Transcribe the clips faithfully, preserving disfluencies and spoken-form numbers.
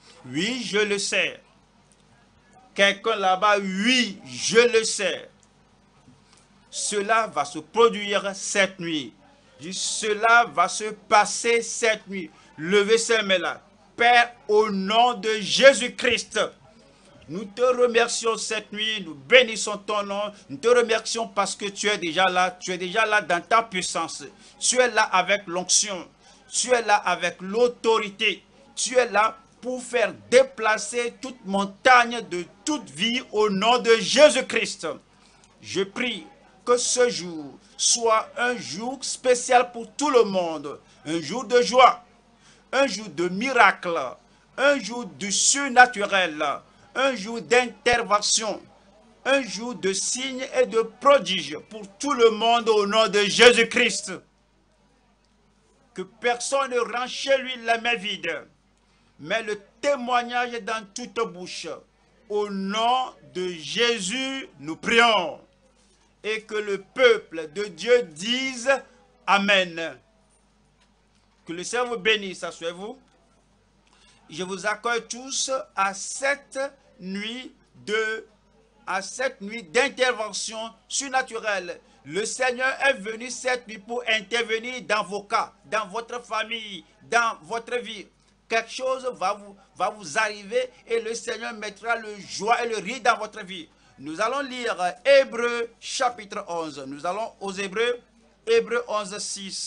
Oui, je le sais. Quelqu'un là-bas, oui, je le sais. Cela va se produire cette nuit. Cela va se passer cette nuit. Levez ces mains-là. Père, au nom de Jésus-Christ, nous te remercions cette nuit, nous bénissons ton nom, nous te remercions parce que tu es déjà là, tu es déjà là dans ta puissance, tu es là avec l'onction, tu es là avec l'autorité, tu es là pour faire déplacer toute montagne de toute vie au nom de Jésus-Christ. Je prie que ce jour soit un jour spécial pour tout le monde, un jour de joie, un jour de miracle, un jour du surnaturel, un jour d'intervention, un jour de signes et de prodiges pour tout le monde au nom de Jésus-Christ. Que personne ne rend chez lui la main vide, mais le témoignage est dans toute bouche. Au nom de Jésus, nous prions. Et que le peuple de Dieu dise Amen. Que le Seigneur vous bénisse, asseyez-vous. Je vous accueille tous à cette nuit de, à cette nuit d'intervention surnaturelle. Le Seigneur est venu cette nuit pour intervenir dans vos cas, dans votre famille, dans votre vie. Quelque chose va vous, va vous arriver et le Seigneur mettra le joie et le rire dans votre vie. Nous allons lire Hébreux chapitre onze. Nous allons aux Hébreux, Hébreux onze, six.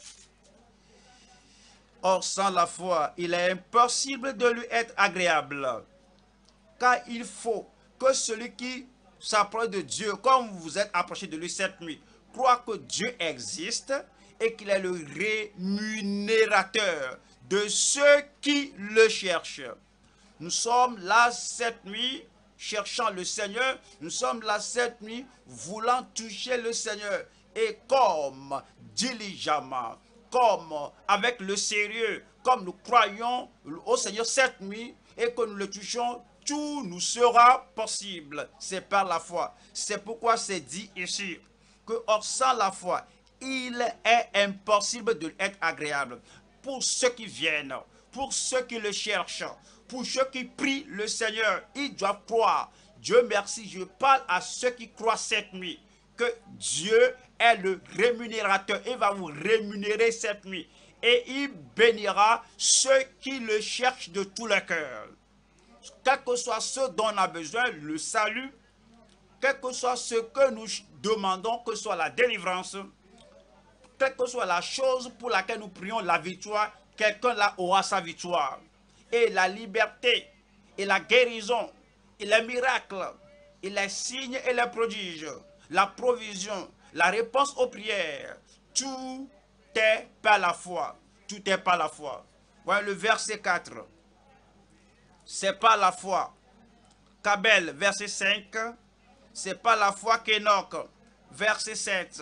Or, sans la foi, il est impossible de lui être agréable. Car il faut que celui qui s'approche de Dieu, comme vous vous êtes approché de lui cette nuit, croit que Dieu existe et qu'il est le rémunérateur de ceux qui le cherchent. Nous sommes là cette nuit cherchant le Seigneur. Nous sommes là cette nuit voulant toucher le Seigneur. Et comme diligemment, comme avec le sérieux, comme nous croyons au Seigneur cette nuit et que nous le touchons, tout nous sera possible. C'est par la foi. C'est pourquoi c'est dit ici que or sans la foi, il est impossible de être agréable. Pour ceux qui viennent, pour ceux qui le cherchent, pour ceux qui prient le Seigneur, ils doivent croire. Dieu merci, je parle à ceux qui croient cette nuit que Dieu est le rémunérateur. Il va vous rémunérer cette nuit. Et il bénira ceux qui le cherchent de tout leur cœur. Quel que soit ce dont on a besoin, le salut, quel que soit ce que nous demandons, que ce soit la délivrance, quelle que soit la chose pour laquelle nous prions la victoire, quelqu'un là aura sa victoire. Et la liberté, et la guérison, et les miracles, et les signes et les prodiges, la provision, la réponse aux prières, tout est par la foi. Tout est par la foi. Voilà le verset quatre. C'est par la foi. Kabel, verset cinq. C'est par la foi qu'Enoch, verset sept.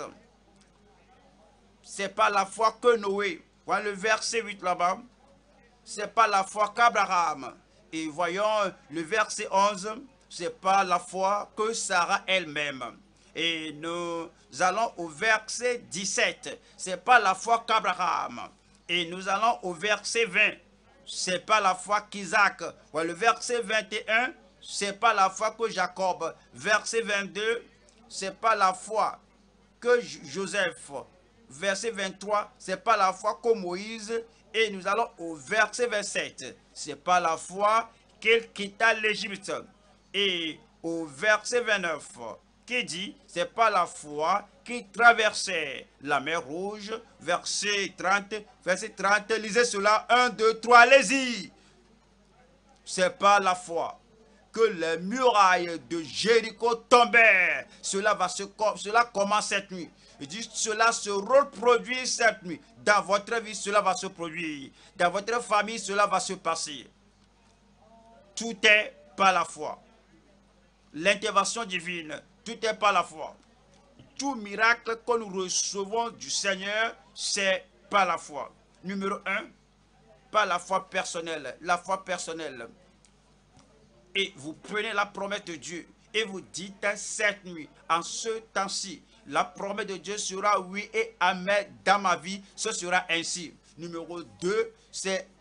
C'est par la foi que Noé. Voilà le verset huit là-bas. C'est par la foi qu'Abraham. Et voyons le verset onze. C'est par la foi que Sarah elle-même. Et nous allons au verset dix-sept. C'est par la foi qu'Abraham. Et nous allons au verset vingt. C'est pas la foi qu'Isaac. Ouais, le verset vingt et un, c'est pas la foi que Jacob. Verset vingt-deux, c'est pas la foi que Joseph. Verset vingt-trois, c'est pas la foi que Moïse. Et nous allons au verset vingt-sept. C'est pas la foi qu'il quitta l'Égypte. Et au verset vingt-neuf, qui dit, c'est pas la foi qui traversait la mer Rouge, verset trente, verset trente, lisez cela, un, deux, trois, allez-y. C'est pas la foi que les murailles de Jéricho tombaient. Cela, va se, cela commence cette nuit. Il dit, cela se reproduit cette nuit. Dans votre vie, cela va se produire. Dans votre famille, cela va se passer. Tout est par la foi. L'intervention divine, tout est par la foi. Tout miracle que nous recevons du Seigneur, c'est par la foi. Numéro un, par la foi personnelle. La foi personnelle. Et vous prenez la promesse de Dieu et vous dites cette nuit, en ce temps-ci, la promesse de Dieu sera oui et amen dans ma vie, ce sera ainsi. Numéro deux, c'est en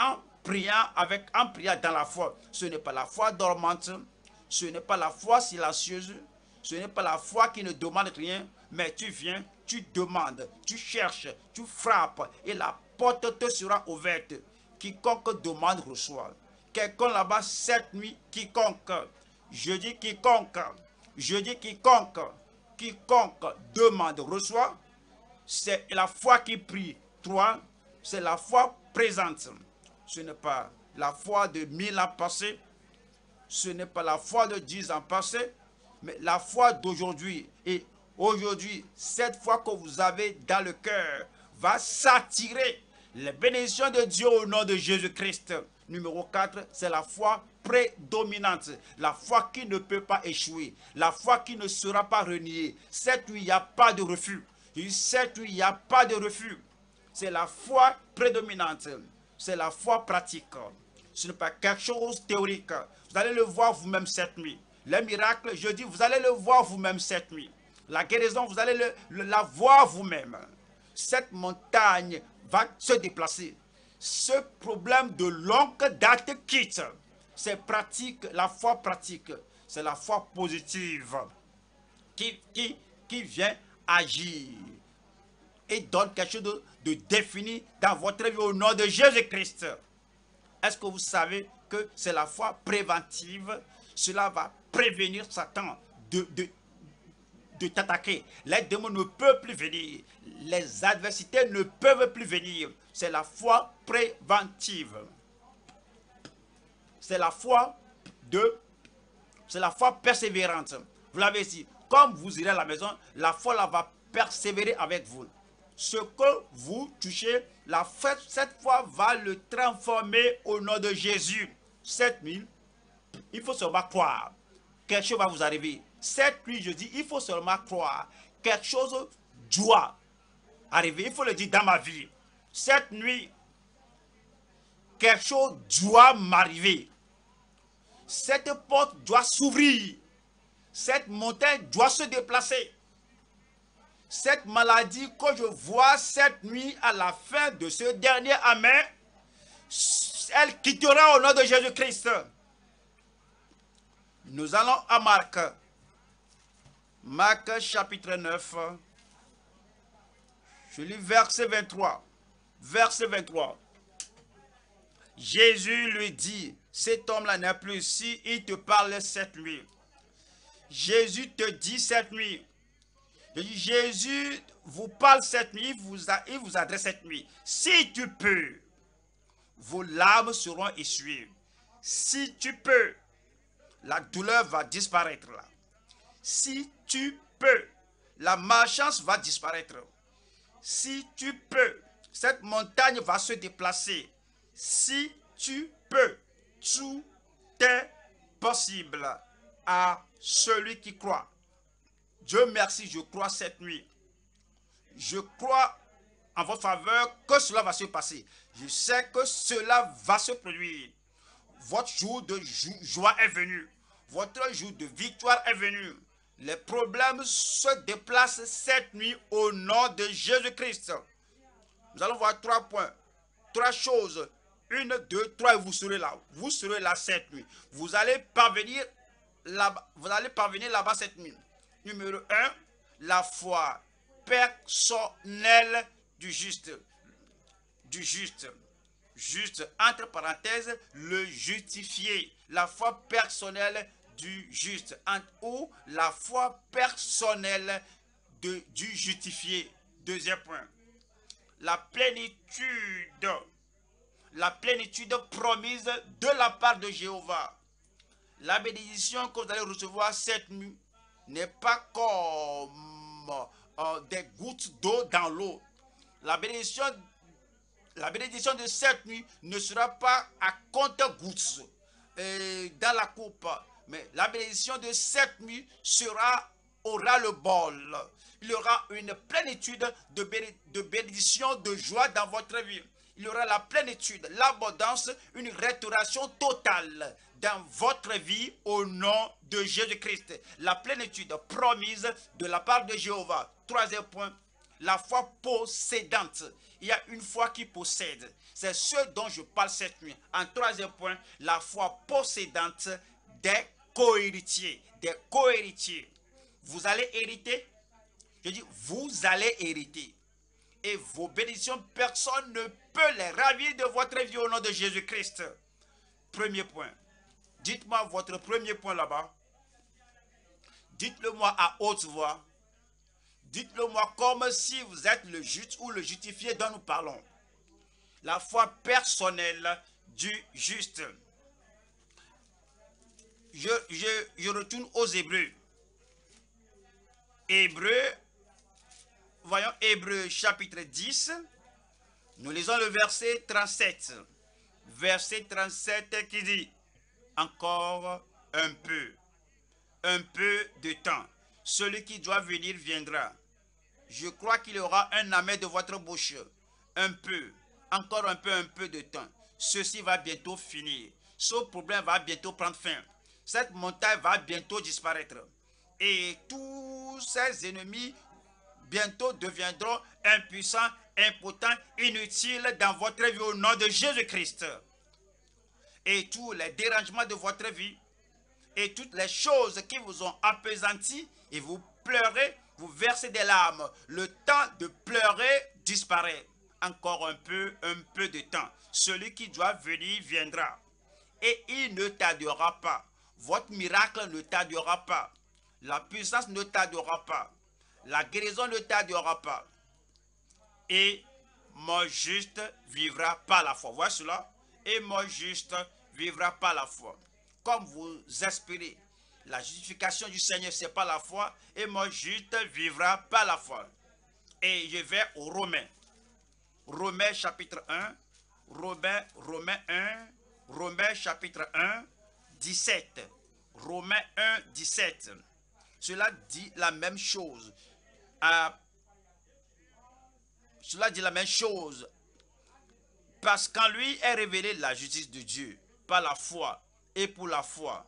priant avec, en priant dans la foi. Ce n'est pas la foi dormante, ce n'est pas la foi silencieuse, ce n'est pas la foi qui ne demande rien, mais tu viens, tu demandes, tu cherches, tu frappes et la porte te sera ouverte. Quiconque demande reçoit. Quelqu'un là-bas cette nuit, quiconque, je dis quiconque, je dis quiconque, quiconque demande reçoit. C'est la foi qui prie. Trois, c'est la foi présente. Ce n'est pas la foi de mille ans passés, ce n'est pas la foi de dix ans passés, mais la foi d'aujourd'hui. Et aujourd'hui, cette foi que vous avez dans le cœur va s'attirer les bénédictions de Dieu au nom de Jésus-Christ. Numéro quatre, c'est la foi prédominante, la foi qui ne peut pas échouer, la foi qui ne sera pas reniée. Cette nuit, il n'y a pas de refus. Cette nuit, il n'y a pas de refus. C'est la foi prédominante, c'est la foi pratique. Ce n'est pas quelque chose de théorique. Vous allez le voir vous-même cette nuit. Les miracles, je dis, vous allez le voir vous-même cette nuit. La guérison, vous allez le, le, la voir vous-même. Cette montagne va se déplacer. Ce problème de longue date quitte. C'est pratique, la foi pratique. C'est la foi positive qui, qui, qui vient agir et donne quelque chose de, de défini dans votre vie au nom de Jésus-Christ. Est-ce que vous savez que c'est la foi préventive? Cela va prévenir Satan de, de, de t'attaquer. Les démons ne peuvent plus venir. Les adversités ne peuvent plus venir. C'est la foi préventive. C'est la foi de... C'est la foi persévérante. Vous l'avez dit. Comme vous irez à la maison, la foi là va persévérer avec vous. Ce que vous touchez, la fête, cette foi va le transformer au nom de Jésus. Cette nuit, il faut seulement croire. Quelque chose va vous arriver. Cette nuit, je dis, il faut seulement croire. Quelque chose doit arriver. Il faut le dire dans ma vie. Cette nuit, quelque chose doit m'arriver. Cette porte doit s'ouvrir. Cette montagne doit se déplacer. Cette maladie que je vois cette nuit à la fin de ce dernier amen, elle quittera au nom de Jésus-Christ. Nous allons à Marc. Marc chapitre neuf. Je lis verset vingt-trois. Verset vingt-trois. Jésus lui dit, cet homme-là n'est plus ici, il te parle cette nuit. Jésus te dit cette nuit. Jésus vous parle cette nuit, il vous, a, il vous adresse cette nuit. Si tu peux, vos larmes seront essuyées. Si tu peux, la douleur va disparaître là. Si tu peux, la malchance va disparaître. Si tu peux, cette montagne va se déplacer. Si tu peux, tout est possible à celui qui croit. Dieu merci, je crois cette nuit. Je crois en votre faveur que cela va se passer. Je sais que cela va se produire. Votre jour de joie est venu. Votre jour de victoire est venu. Les problèmes se déplacent cette nuit au nom de Jésus-Christ. Nous allons voir trois points. Trois choses. Une, deux, trois, et vous serez là. Vous serez là cette nuit. Vous allez parvenir là-bas. Vous allez parvenir là-bas cette nuit. Numéro un, la foi personnelle du juste. Du juste. Juste, entre parenthèses, le justifié. La foi personnelle du juste. Ou la foi personnelle de, du justifié. Deuxième point. La plénitude. La plénitude promise de la part de Jéhovah. La bénédiction que vous allez recevoir cette nuit n'est pas comme euh, des gouttes d'eau dans l'eau. La bénédiction, la bénédiction de cette nuit ne sera pas à compte-gouttes euh, dans la coupe. Mais la bénédiction de cette nuit sera, aura le bol. Il y aura une plénitude de, béné, de bénédiction, de joie dans votre vie. Il y aura la plénitude, l'abondance, une restauration totale dans votre vie au nom de Jésus-Christ. La plénitude promise de la part de Jéhovah. Troisième point, la foi possédante. Il y a une foi qui possède. C'est ce dont je parle cette nuit. En troisième point, la foi possédante des co-héritiers. Des co-héritiers. Vous allez hériter. Je dis, vous allez hériter. Et vos bénédictions, personne ne peut les ravir de votre vie au nom de Jésus-Christ. Premier point. Dites-moi votre premier point là-bas. Dites-le moi à haute voix. Dites-le moi comme si vous êtes le juste ou le justifié dont nous parlons. La foi personnelle du juste. Je, je, je retourne aux Hébreux. Hébreux, voyons Hébreux chapitre dix. Nous lisons le verset trente-sept. Verset trente-sept qui dit, encore un peu, un peu de temps. Celui qui doit venir viendra. Je crois qu'il y aura un amen de votre bouche. Un peu, encore un peu, un peu de temps. Ceci va bientôt finir. Ce problème va bientôt prendre fin. Cette montagne va bientôt disparaître. Et tous ses ennemis bientôt deviendront impuissants, impotents, inutiles dans votre vie au nom de Jésus-Christ. Et tous les dérangements de votre vie et toutes les choses qui vous ont appesanti et vous pleurez, vous versez des larmes. Le temps de pleurer disparaît. Encore un peu, un peu de temps. Celui qui doit venir viendra. Et il ne tardera pas. Votre miracle ne tardera pas. La puissance ne tardera pas. La guérison ne tardera pas. Et mon juste vivra par la foi. Voyez cela? Et mon juste vivra par la foi. Comme vous espérez, la justification du Seigneur, c'est par la foi. Et mon juste vivra par la foi. Et je vais aux Romains. Romains chapitre un. Romains, Romains un. Romains chapitre un, dix-sept. Romains un, dix-sept. Cela dit la même chose. À, cela dit la même chose. Parce qu'en lui est révélée la justice de Dieu par la foi et pour la foi.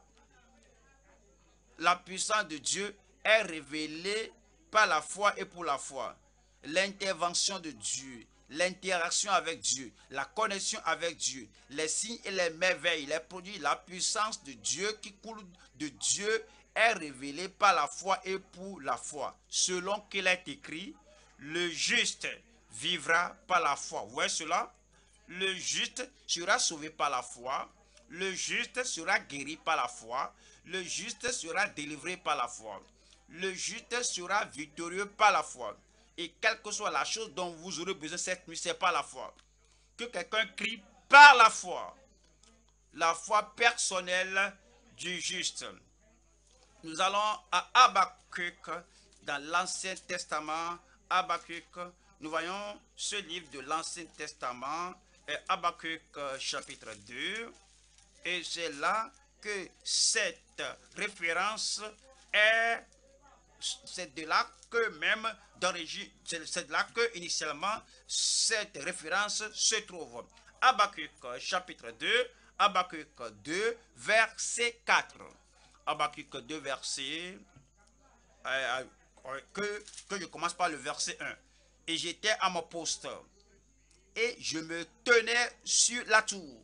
La puissance de Dieu est révélée par la foi et pour la foi. L'intervention de Dieu, l'interaction avec Dieu, la connexion avec Dieu, les signes et les merveilles, les produits, la puissance de Dieu qui coule de Dieu est révélée par la foi et pour la foi. Selon qu'il est écrit, le juste vivra par la foi. Vous voyez cela? Le juste sera sauvé par la foi. Le juste sera guéri par la foi. Le juste sera délivré par la foi. Le juste sera victorieux par la foi. Et quelle que soit la chose dont vous aurez besoin cette nuit, c'est par la foi. Que quelqu'un crie par la foi. La foi personnelle du juste. Nous allons à Habakkuk dans l'Ancien Testament. Habakkuk, nous voyons ce livre de l'Ancien Testament, Habakkuk chapitre deux. Et c'est là que cette référence est, c'est de là que même d'origine, c'est de là que initialement cette référence se trouve. Habakkuk chapitre deux, Habakkuk deux, verset quatre. Habakkuk deux, verset, euh, que, que je commence par le verset un. Et j'étais à mon poste, et je me tenais sur la tour.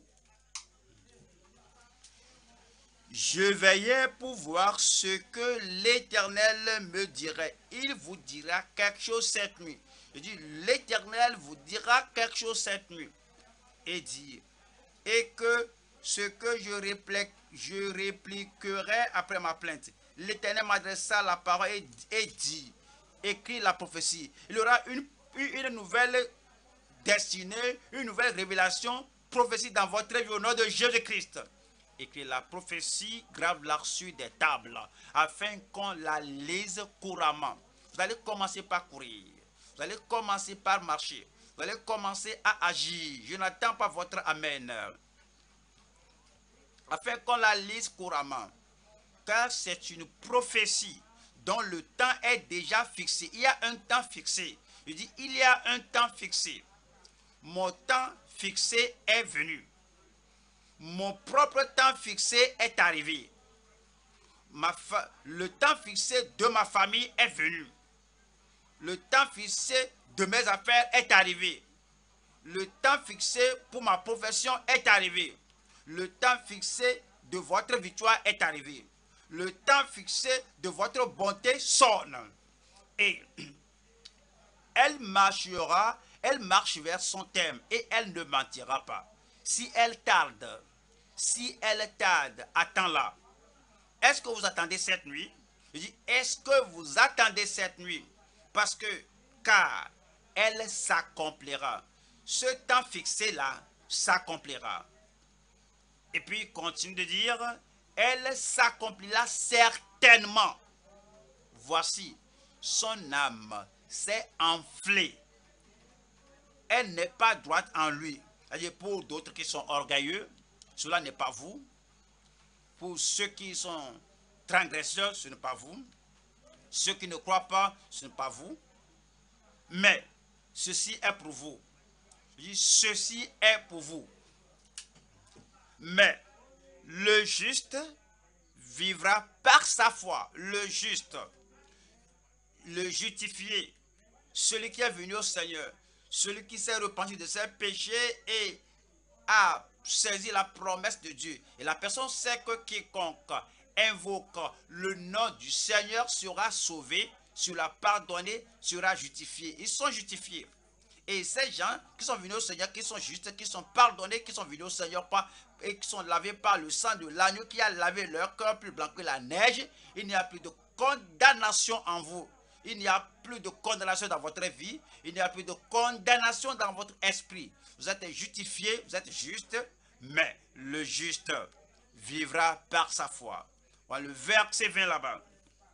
Je veillais pour voir ce que l'Éternel me dirait. Il vous dira quelque chose cette nuit. Je dis, l'Éternel vous dira quelque chose cette nuit. Et dit, et que ce que je, réplique, je répliquerai après ma plainte. L'Éternel m'adressa la parole et, et dit, écrit la prophétie. Il y aura une, une nouvelle destinée, une nouvelle révélation, prophétie dans votre vie au nom de Jésus-Christ. Écrit la prophétie, grave-la sur des tables, afin qu'on la lise couramment. Vous allez commencer par courir. Vous allez commencer par marcher. Vous allez commencer à agir. Je n'attends pas votre amen. Afin qu'on la lise couramment. Car c'est une prophétie dont le temps est déjà fixé. Il y a un temps fixé. Je dis, il y a un temps fixé. Mon temps fixé est venu. Mon propre temps fixé est arrivé. Ma fa... Le temps fixé de ma famille est venu. Le temps fixé de mes affaires est arrivé. Le temps fixé pour ma profession est arrivé. Le temps fixé de votre victoire est arrivé. Le temps fixé de votre bonté sonne. Et elle marchera, elle marche vers son terme et elle ne mentira pas. Si elle tarde, si elle tarde, attends-la. Est-ce que vous attendez cette nuit? Je dis, est-ce que vous attendez cette nuit? Parce que, car elle s'accomplira. Ce temps fixé-là s'accomplira. Et puis, il continue de dire, elle s'accomplira certainement. Voici, son âme s'est enflée. Elle n'est pas droite en lui. C'est-à-dire pour d'autres qui sont orgueilleux, cela n'est pas vous. Pour ceux qui sont transgresseurs, ce n'est pas vous. Ceux qui ne croient pas, ce n'est pas vous. Mais ceci est pour vous. Je dis, ceci est pour vous. Mais le juste vivra par sa foi. Le juste, le justifié, celui qui est venu au Seigneur, celui qui s'est repenti de ses péchés et a saisi la promesse de Dieu. Et la personne sait que quiconque invoque le nom du Seigneur sera sauvé, sera pardonné, sera justifié. Ils sont justifiés. Et ces gens qui sont venus au Seigneur, qui sont justes, qui sont pardonnés, qui sont venus au Seigneur pas, et qui sont lavés par le sang de l'agneau qui a lavé leur cœur plus blanc que la neige, il n'y a plus de condamnation en vous. Il n'y a plus de condamnation dans votre vie. Il n'y a plus de condamnation dans votre esprit. Vous êtes justifié, vous êtes juste, mais le juste vivra par sa foi. Voilà le verset vingt là-bas.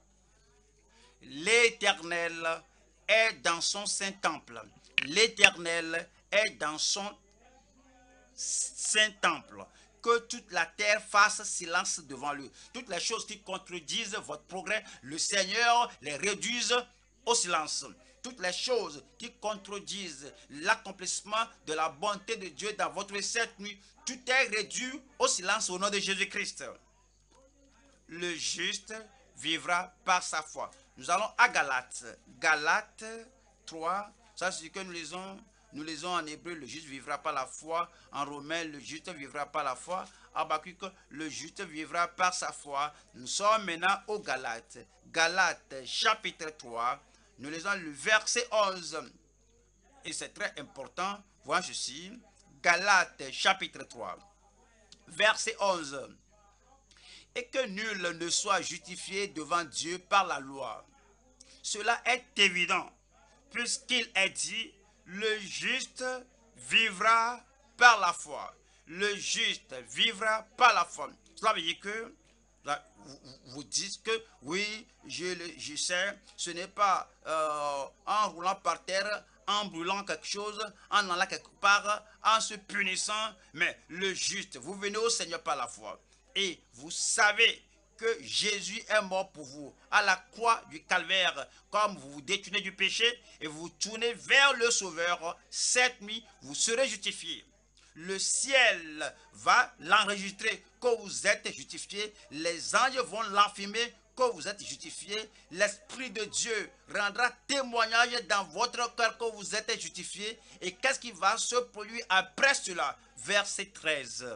L'Éternel est dans son saint temple. L'Éternel est dans son saint temple. Que toute la terre fasse silence devant lui. Toutes les choses qui contredisent votre progrès, le Seigneur les réduise au silence. Toutes les choses qui contredisent l'accomplissement de la bonté de Dieu dans votre cette nuit, tout est réduit au silence au nom de Jésus-Christ. Le juste vivra par sa foi. Nous allons à Galates. Galates trois, ça c'est ce que nous lisons. Nous lisons en hébreu, le juste vivra par la foi. En romain, le juste vivra par la foi. En Habakkuk, le juste vivra par sa foi. Nous sommes maintenant au Galates. Galates chapitre trois. Nous lisons le verset onze. Et c'est très important. Voyons ceci. Galates chapitre trois. Verset onze. Et que nul ne soit justifié devant Dieu par la loi. Cela est évident, puisqu'il est dit, le juste vivra par la foi. Le juste vivra par la foi. Cela veut dire que vous, vous dites que oui, je, je sais, ce n'est pas euh, en roulant par terre, en brûlant quelque chose, en allant quelque part, en se punissant, mais le juste, vous venez au Seigneur par la foi. Et vous savez que Jésus est mort pour vous à la croix du calvaire, comme vous vous détournez du péché et vous vous tournez vers le Sauveur, cette nuit, vous serez justifiés. Le ciel va l'enregistrer que vous êtes justifiés, les anges vont l'affirmer que vous êtes justifiés, l'Esprit de Dieu rendra témoignage dans votre cœur que vous êtes justifiés. Et qu'est-ce qui va se produire après cela? Verset treize.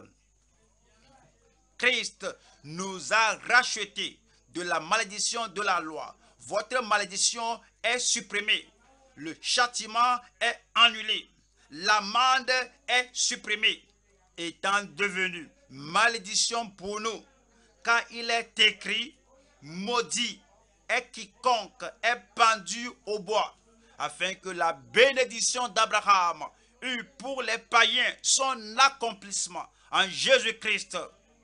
Christ nous a rachetés de la malédiction de la loi. Votre malédiction est supprimée. Le châtiment est annulé. L'amende est supprimée, étant devenue malédiction pour nous. Car il est écrit, maudit est quiconque est pendu au bois, afin que la bénédiction d'Abraham eût pour les païens son accomplissement en Jésus-Christ.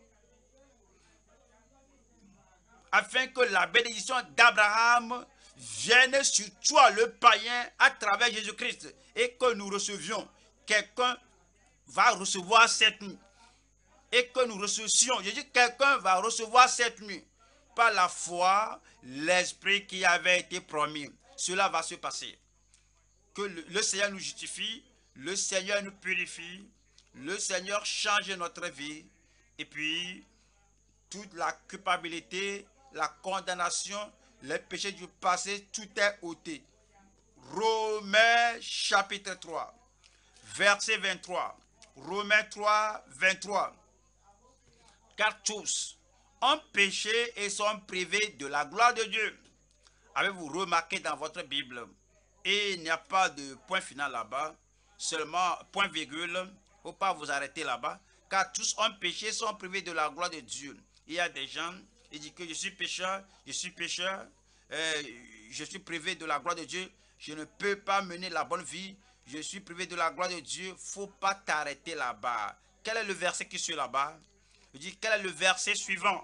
Afin que la bénédiction d'Abraham vienne sur toi, le païen, à travers Jésus-Christ, et que nous recevions. Quelqu'un va recevoir cette nuit. Et que nous recevions. Je dis, quelqu'un va recevoir cette nuit. Par la foi, l'esprit qui avait été promis. Cela va se passer. Que le, le Seigneur nous justifie, le Seigneur nous purifie, le Seigneur change notre vie, et puis toute la culpabilité, la condamnation, les péchés du passé, tout est ôté. Romains chapitre trois, verset vingt-trois. Romains trois, vingt-trois. Car tous ont péché et sont privés de la gloire de Dieu. Avez-vous remarqué dans votre Bible, et il n'y a pas de point final là-bas, seulement point virgule, il ne faut pas vous arrêter là-bas, car tous ont péché, sont privés de la gloire de Dieu. Il y a des gens, ils disent que je suis pécheur, je suis pécheur, euh, je suis privé de la gloire de Dieu, je ne peux pas mener la bonne vie, je suis privé de la gloire de Dieu. Il ne faut pas t'arrêter là-bas. Quel est le verset qui suit là-bas? Je dis, quel est le verset suivant?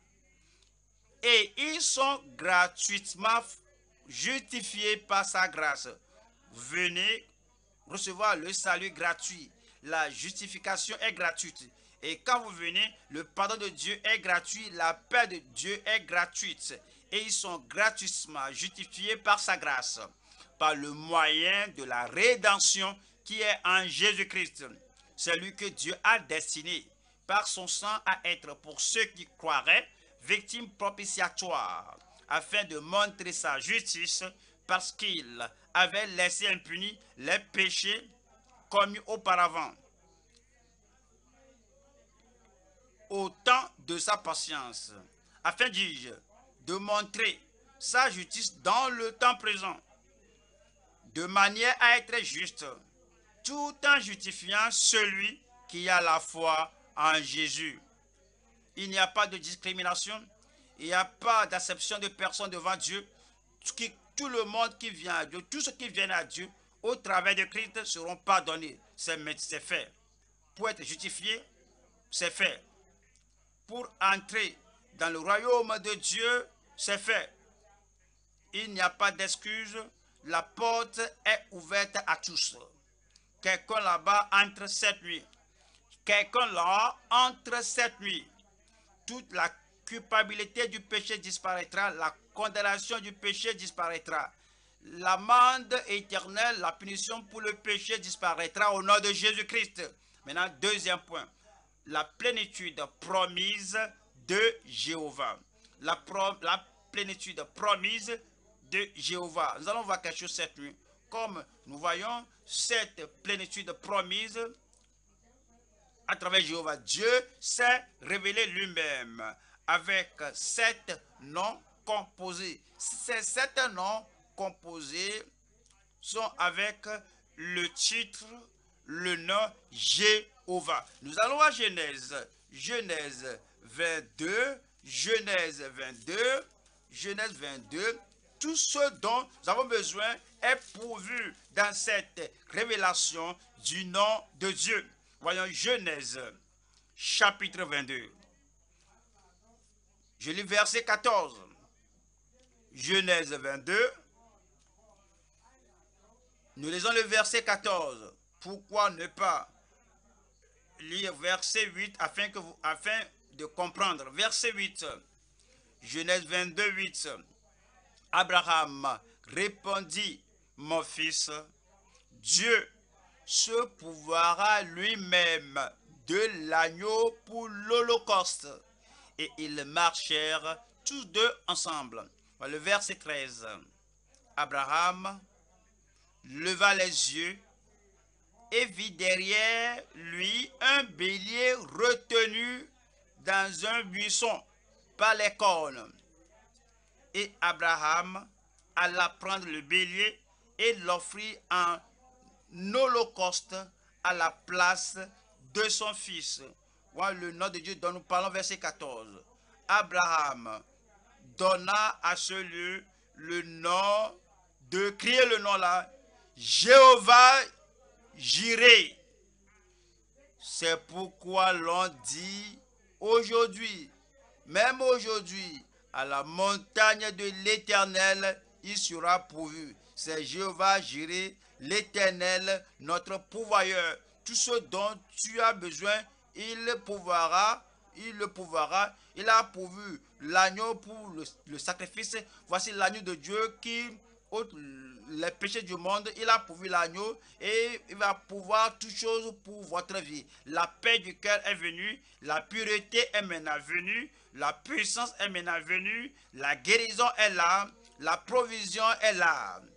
Et ils sont gratuitement justifiés par sa grâce. Venez recevoir le salut gratuit. La justification est gratuite. Et quand vous venez, le pardon de Dieu est gratuit. La paix de Dieu est gratuite. Et ils sont gratuitement justifiés par sa grâce, par le moyen de la rédemption qui est en Jésus-Christ. C'est lui que Dieu a destiné par son sang à être pour ceux qui croiraient victime propitiatoire, afin de montrer sa justice, parce qu'il avait laissé impunis les péchés commis auparavant, au temps de sa patience, afin, dis-je, de montrer sa justice dans le temps présent, de manière à être juste, tout en justifiant celui qui a la foi en Jésus. Il n'y a pas de discrimination, il n'y a pas d'acception de personne devant Dieu. Tout le monde qui vient à Dieu, tous ceux qui viennent à Dieu au travers de Christ seront pardonnés. C'est fait. Pour être justifié, c'est fait. Pour entrer dans le royaume de Dieu, c'est fait. Il n'y a pas d'excuse. La porte est ouverte à tous. Quelqu'un là-bas entre cette nuit. Quelqu'un là entre cette nuit. Toute la culpabilité du péché disparaîtra, la condamnation du péché disparaîtra. L'amende éternelle, la punition pour le péché disparaîtra au nom de Jésus-Christ. Maintenant, deuxième point. La plénitude promise de Jéhovah. La, pro, la plénitude promise de Jéhovah. Nous allons voir quelque chose cette nuit. Comme nous voyons cette plénitude promise à travers Jéhovah, Dieu s'est révélé lui-même avec sept noms composés. Ces sept noms composés sont avec le titre, le nom Jéhovah. Nous allons à Genèse, Genèse vingt-deux, Genèse vingt-deux, Genèse vingt-deux. Tout ce dont nous avons besoin est pourvu dans cette révélation du nom de Dieu. Voyons Genèse, chapitre vingt-deux. Je lis verset quatorze. Genèse vingt-deux. Nous lisons le verset quatorze. Pourquoi ne pas lire verset huit afin, que vous, afin de comprendre? Verset huit. Genèse vingt-deux, huit. Abraham répondit, mon fils, Dieu se pourvoira lui-même de l'agneau pour l'holocauste. Et ils marchèrent tous deux ensemble. Le verset treize. Abraham leva les yeux et vit derrière lui un bélier retenu dans un buisson par les cornes. Et Abraham alla prendre le bélier et l'offrit en holocauste à la place de son fils. Voilà le nom de Dieu dont nous parlons, verset quatorze. Abraham donna à ce lieu le nom de, crier le nom là, Jéhovah Jireh. C'est pourquoi l'on dit aujourd'hui, même aujourd'hui, à la montagne de l'Éternel, il sera pourvu. C'est Jéhovah Jireh, l'Éternel, notre pourvoyeur. Tout ce dont tu as besoin, il le pourvoira, il le pourvoira. Il a pourvu l'agneau pour le, le sacrifice. Voici l'agneau de Dieu qui ôte les péchés du monde. Il a pourvu l'agneau et il va pouvoir toutes choses pour votre vie. La paix du cœur est venue, la pureté est maintenant venue, la puissance est maintenant venue, la guérison est là, la provision est là.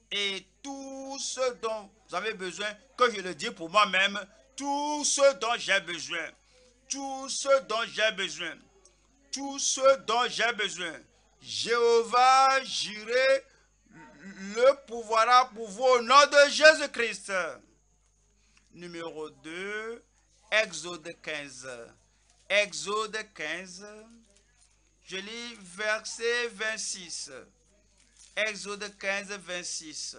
Et tout ce dont vous avez besoin, que je le dis pour moi-même, tout ce dont j'ai besoin, tout ce dont j'ai besoin, tout ce dont j'ai besoin, Jéhovah Jireh le pourvoira pour vous au nom de Jésus-Christ. Numéro deux, Exode quinze. Exode quinze, je lis verset vingt-six. Exode quinze, vingt-six.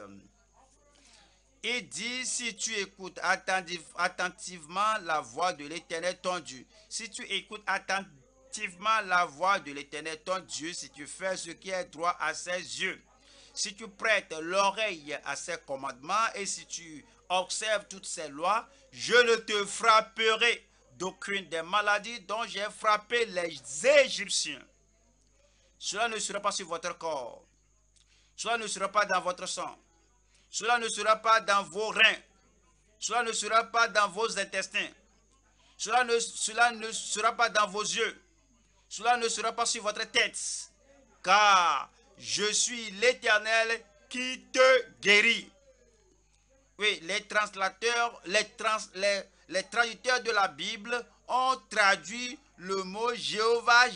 Il dit, si tu écoutes attentiv, attentivement la voix de l'Éternel ton Dieu, si tu écoutes attentivement la voix de l'Éternel ton Dieu, si tu fais ce qui est droit à ses yeux, si tu prêtes l'oreille à ses commandements et si tu observes toutes ses lois, je ne te frapperai d'aucune des maladies dont j'ai frappé les Égyptiens. Cela ne sera pas sur votre corps. Cela ne sera pas dans votre sang. Cela ne sera pas dans vos reins. Cela ne sera pas dans vos intestins. Cela ne, cela ne sera pas dans vos yeux. Cela ne sera pas sur votre tête. Car je suis l'Éternel qui te guérit. Oui, les translateurs, les, trans, les, les traducteurs de la Bible ont traduit le mot Jéhovah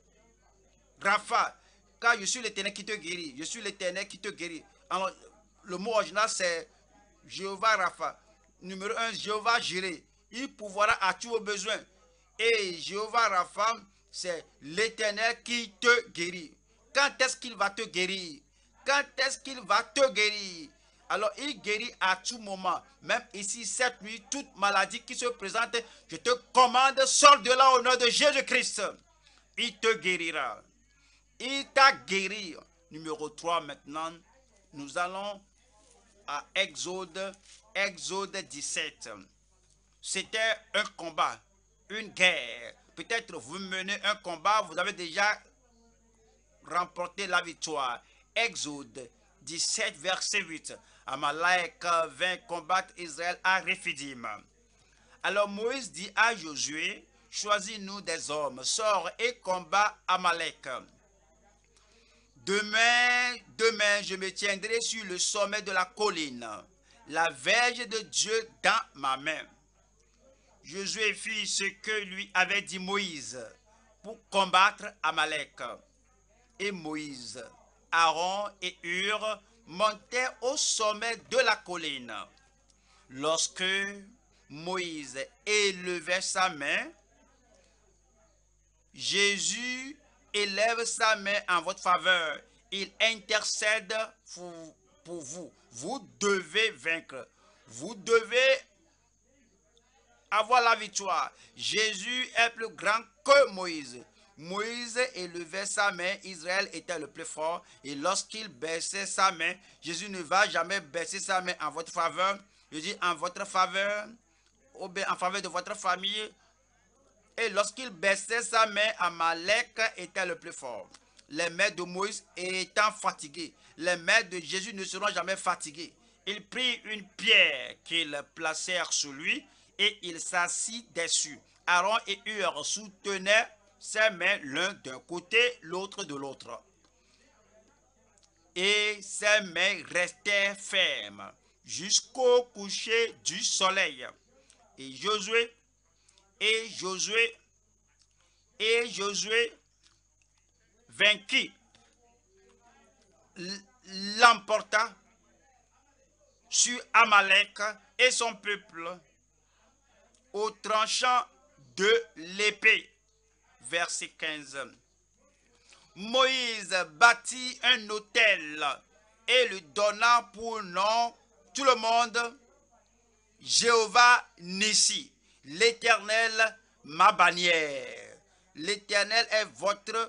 Rapha. Car je suis l'Éternel qui te guérit. Je suis l'Éternel qui te guérit. Alors, le mot original, c'est Jéhovah Rapha. Numéro un, Jéhovah Jireh. Il pourvoira à tous vos besoins. Et Jéhovah Rapha, c'est l'Éternel qui te guérit. Quand est-ce qu'il va te guérir? Quand est-ce qu'il va te guérir? Alors, il guérit à tout moment. Même ici, cette nuit, toute maladie qui se présente, je te commande, sors de là au nom de Jésus-Christ. Il te guérira. Il t'a guéri. Numéro trois maintenant, nous allons à Exode, Exode dix-sept. C'était un combat, une guerre. Peut-être vous menez un combat, vous avez déjà remporté la victoire. Exode dix-sept, verset huit. Amalek vint combattre Israël à Réphidim. Alors Moïse dit à Josué, choisis-nous des hommes, sors et combat Amalek. Demain, demain, je me tiendrai sur le sommet de la colline, la verge de Dieu dans ma main. Josué fit ce que lui avait dit Moïse pour combattre Amalek. Et Moïse, Aaron et Hur montaient au sommet de la colline. Lorsque Moïse élevait sa main, Jésus élève sa main en votre faveur. Il intercède pour, pour vous. Vous devez vaincre. Vous devez avoir la victoire. Jésus est plus grand que Moïse. Moïse élevait sa main, Israël était le plus fort. Et lorsqu'il baissait sa main, Jésus ne va jamais baisser sa main en votre faveur. Je dis en votre faveur, ou bien en faveur de votre famille. Et lorsqu'il baissait sa main, Amalek était le plus fort. Les mains de Moïse étant fatiguées, les mains de Jésus ne seront jamais fatiguées. Il prit une pierre qu'ils placèrent sur lui et il s'assit dessus. Aaron et Hur soutenaient ses mains l'un d'un côté, l'autre de l'autre. Et ses mains restaient fermes jusqu'au coucher du soleil. Et Josué Et Josué, et Josué vainquit, l'emporta sur Amalek et son peuple au tranchant de l'épée. Verset quinze. Moïse bâtit un autel et lui donna pour nom tout le monde Jéhovah Nissi. L'Éternel, ma bannière. L'Éternel est votre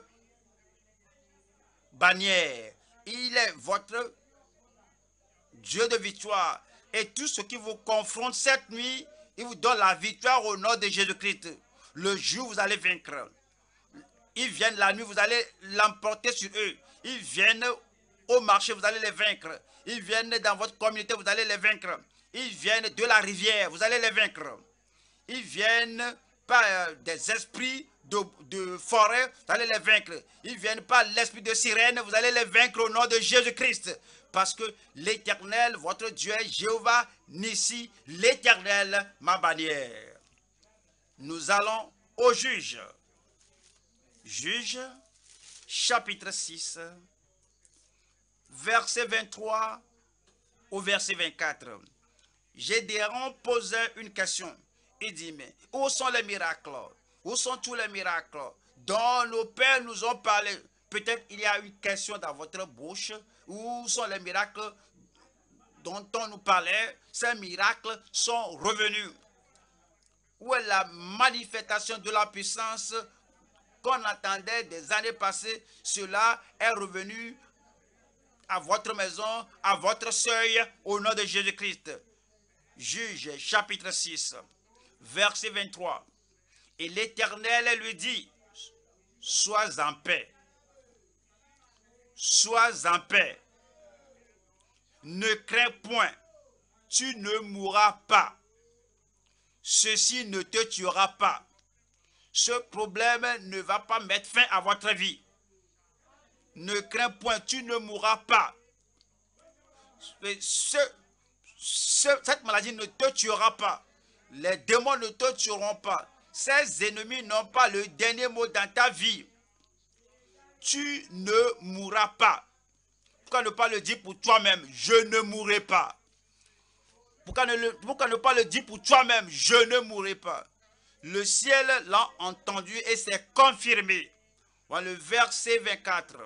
bannière. Il est votre Dieu de victoire. Et tout ce qui vous confronte cette nuit, il vous donne la victoire au nom de Jésus-Christ. Le jour, vous allez vaincre. Ils viennent la nuit, vous allez l'emporter sur eux. Ils viennent au marché, vous allez les vaincre. Ils viennent dans votre communauté, vous allez les vaincre. Ils viennent de la rivière, vous allez les vaincre. Ils viennent par des esprits de, de forêt, vous allez les vaincre. Ils ne viennent pas l'esprit de sirène, vous allez les vaincre au nom de Jésus-Christ. Parce que l'Éternel, votre Dieu, Jéhovah, Nissi, l'Éternel, ma bannière. Nous allons au juge. Juge, chapitre six, verset vingt-trois au verset vingt-quatre. Gédéon posait une question. Il dit, mais où sont les miracles? Où sont tous les miracles dont nos pères nous ont parlé? Peut-être il y a une question dans votre bouche. Où sont les miracles dont on nous parlait? Ces miracles sont revenus. Où est la manifestation de la puissance qu'on attendait des années passées? Cela est revenu à votre maison, à votre seuil, au nom de Jésus-Christ. Juge, chapitre six, verset vingt-trois. Et l'Éternel lui dit, sois en paix. Sois en paix. Ne crains point. Tu ne mourras pas. Ceci ne te tuera pas. Ce problème ne va pas mettre fin à votre vie. Ne crains point, tu ne mourras pas. Ce, ce, cette maladie ne te tuera pas. Les démons ne te tueront pas. Ces ennemis n'ont pas le dernier mot dans ta vie. Tu ne mourras pas. Pourquoi ne pas le dire pour toi-même? Je ne mourrai pas. Pourquoi ne, le, pourquoi ne pas le dire pour toi-même? Je ne mourrai pas. Le ciel l'a entendu et s'est confirmé. Voilà le verset vingt-quatre.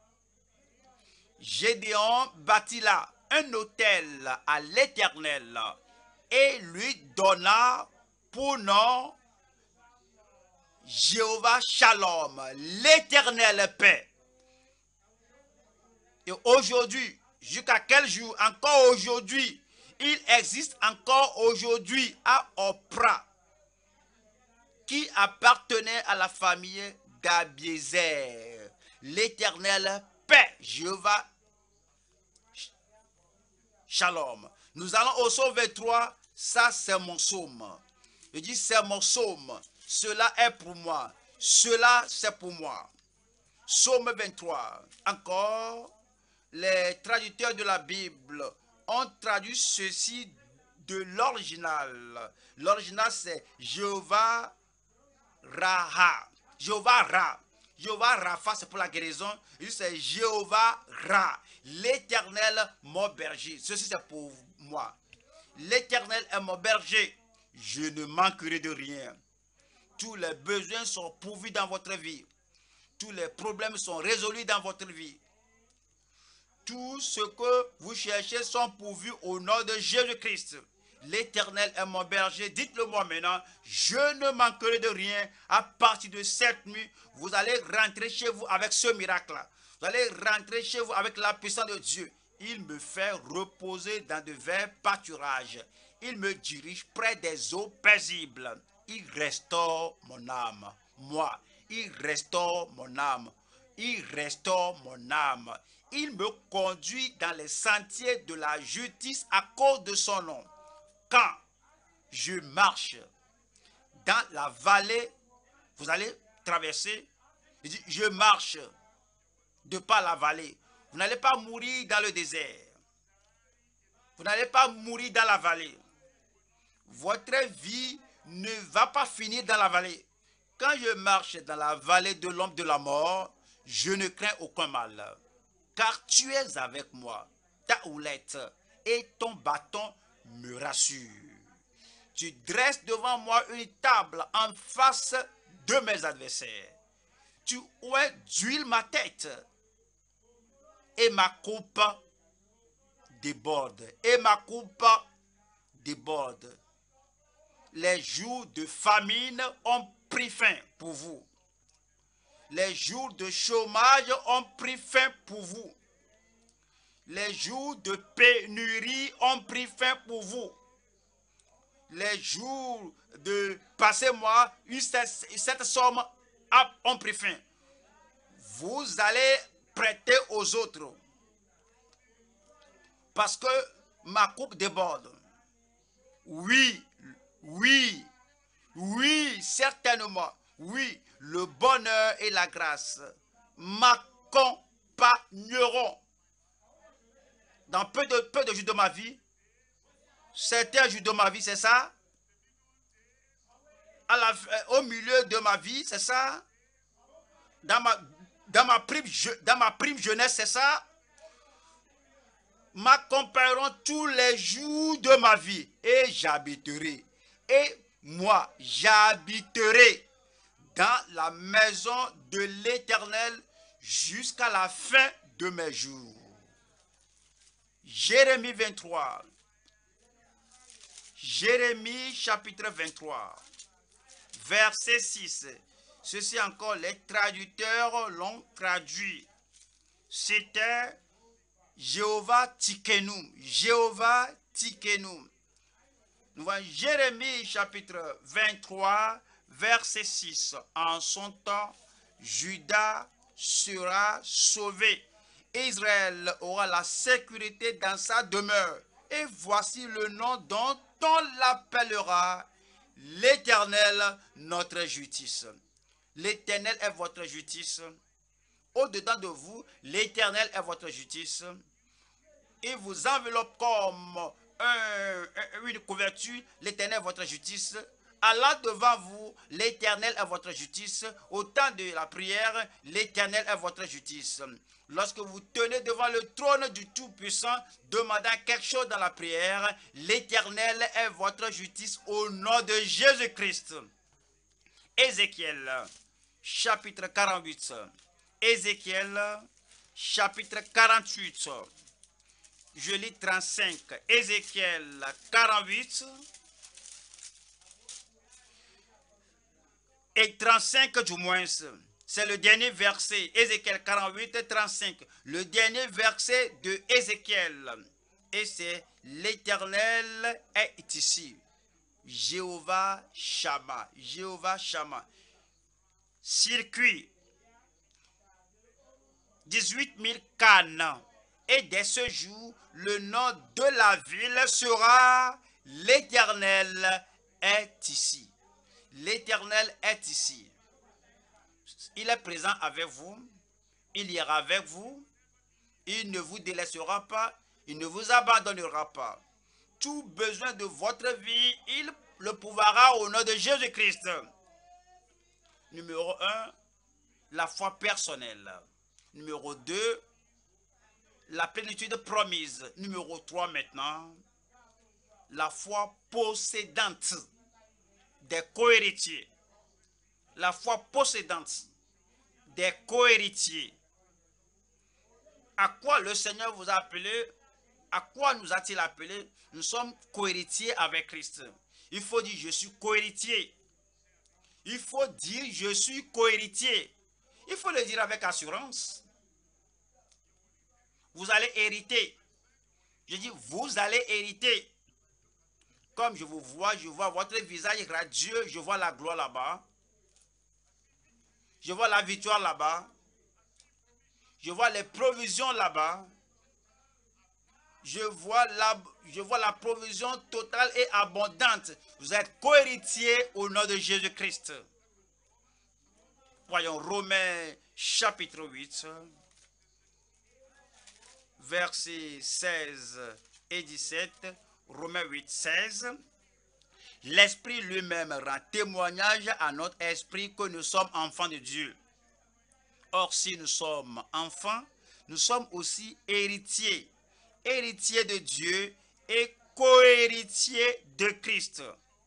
Gédéon bâtit là un autel à l'Éternel et lui donna pour nom Jéhovah Shalom, l'Éternel paix. Et aujourd'hui, jusqu'à quel jour? Encore aujourd'hui, il existe encore aujourd'hui à Opra, qui appartenait à la famille d'Abiézer. L'Éternel paix, Jéhovah Shalom. Nous allons au psaume vingt-trois, ça c'est mon psaume. Je dis c'est mon psaume, cela est pour moi, cela c'est pour moi. Psaume vingt-trois, encore, les traducteurs de la Bible ont traduit ceci de l'original. L'original c'est Jéhovah Raha. Jéhovah Ra. Jéhovah Rapha, c'est pour la guérison. C'est Jéhovah Ra. L'Éternel, mon berger. Ceci, c'est pour moi. L'Éternel est mon berger. Je ne manquerai de rien. Tous les besoins sont pourvus dans votre vie. Tous les problèmes sont résolus dans votre vie. Tout ce que vous cherchez sont pourvus au nom de Jésus-Christ. L'Éternel est mon berger. Dites-le moi maintenant. Je ne manquerai de rien. À partir de cette nuit, vous allez rentrer chez vous avec ce miracle-là. Vous allez rentrer chez vous avec la puissance de Dieu. Il me fait reposer dans de verts pâturages. Il me dirige près des eaux paisibles. Il restaure mon âme. Moi, il restaure mon âme. Il restaure mon âme. Il me conduit dans les sentiers de la justice à cause de son nom. Quand je marche dans la vallée, vous allez traverser, je, dis, je marche de par la vallée. Vous n'allez pas mourir dans le désert. Vous n'allez pas mourir dans la vallée. Votre vie ne va pas finir dans la vallée. Quand je marche dans la vallée de l'ombre de la mort, je ne crains aucun mal. Car tu es avec moi, ta houlette et ton bâton me rassure. Tu dresses devant moi une table en face de mes adversaires. Tu ouaies d'huile ma tête et ma coupe déborde. Et ma coupe déborde. Les jours de famine ont pris fin pour vous. Les jours de chômage ont pris fin pour vous. Les jours de pénurie ont pris fin pour vous. Les jours de passez-moi, cette somme ont pris fin. Vous allez prêter aux autres. Parce que ma coupe déborde. Oui, oui, oui, certainement. Oui, le bonheur et la grâce m'accompagneront. Dans peu de, peu de jours de ma vie, certains jours de ma vie, c'est ça. À la, au milieu de ma vie, c'est ça. Dans ma, dans ma prime, dans ma prime jeunesse, c'est ça. M'accompagneront tous les jours de ma vie et j'habiterai. Et moi, j'habiterai dans la maison de l'Éternel jusqu'à la fin de mes jours. Jérémie vingt-trois. Jérémie chapitre vingt-trois, verset six. Ceci encore, les traducteurs l'ont traduit. C'était Jéhovah Tsidkenu. Jéhovah Tsidkenu. Nous voyons Jérémie chapitre vingt-trois, verset six. En son temps, Juda sera sauvé. Israël aura la sécurité dans sa demeure. Et voici le nom dont on l'appellera l'Éternel, notre justice. L'Éternel est votre justice. Au-dedans de vous, l'Éternel est votre justice. Il vous enveloppe comme un, une couverture. L'Éternel est votre justice. Allah devant vous, l'Éternel est votre justice. Au temps de la prière, l'Éternel est votre justice. Lorsque vous tenez devant le trône du Tout-Puissant, demandant quelque chose dans la prière, l'Éternel est votre justice au nom de Jésus-Christ. Ézéchiel, chapitre quarante-huit. Ézéchiel, chapitre quarante-huit. Je lis trente-cinq. Ézéchiel quarante-huit. Et trente-cinq du moins. C'est le dernier verset. Ézéchiel quarante-huit, trente-cinq. Le dernier verset de Ézéchiel. Et c'est l'Éternel est ici. Jéhovah Shammah. Jéhovah Shammah. Circuit. dix-huit mille cannes. Et dès ce jour, le nom de la ville sera l'Éternel est ici. L'Éternel est ici. Il est présent avec vous. Il ira avec vous. Il ne vous délaissera pas. Il ne vous abandonnera pas. Tout besoin de votre vie, il le pourvoira au nom de Jésus-Christ. Numéro un, la foi personnelle. Numéro deux, la plénitude promise. Numéro trois maintenant, la foi possédante des cohéritiers. La foi possédante des cohéritiers. À quoi le Seigneur vous a appelé? À quoi nous a-t-il appelé? Nous sommes cohéritiers avec Christ. Il faut dire je suis cohéritier. Il faut dire je suis cohéritier. Il faut le dire avec assurance. Vous allez hériter. Je dis vous allez hériter. Comme je vous vois, je vois votre visage radieux, je vois la gloire là-bas. Je vois la victoire là-bas. Je vois les provisions là-bas. Je vois, la, je vois la provision totale et abondante. Vous êtes cohéritiers au nom de Jésus-Christ. Voyons Romains chapitre huit, versets seize et dix-sept. Romains huit, seize. L'Esprit lui-même rend témoignage à notre esprit que nous sommes enfants de Dieu. Or, si nous sommes enfants, nous sommes aussi héritiers. Héritiers de Dieu et co-héritiers de Christ.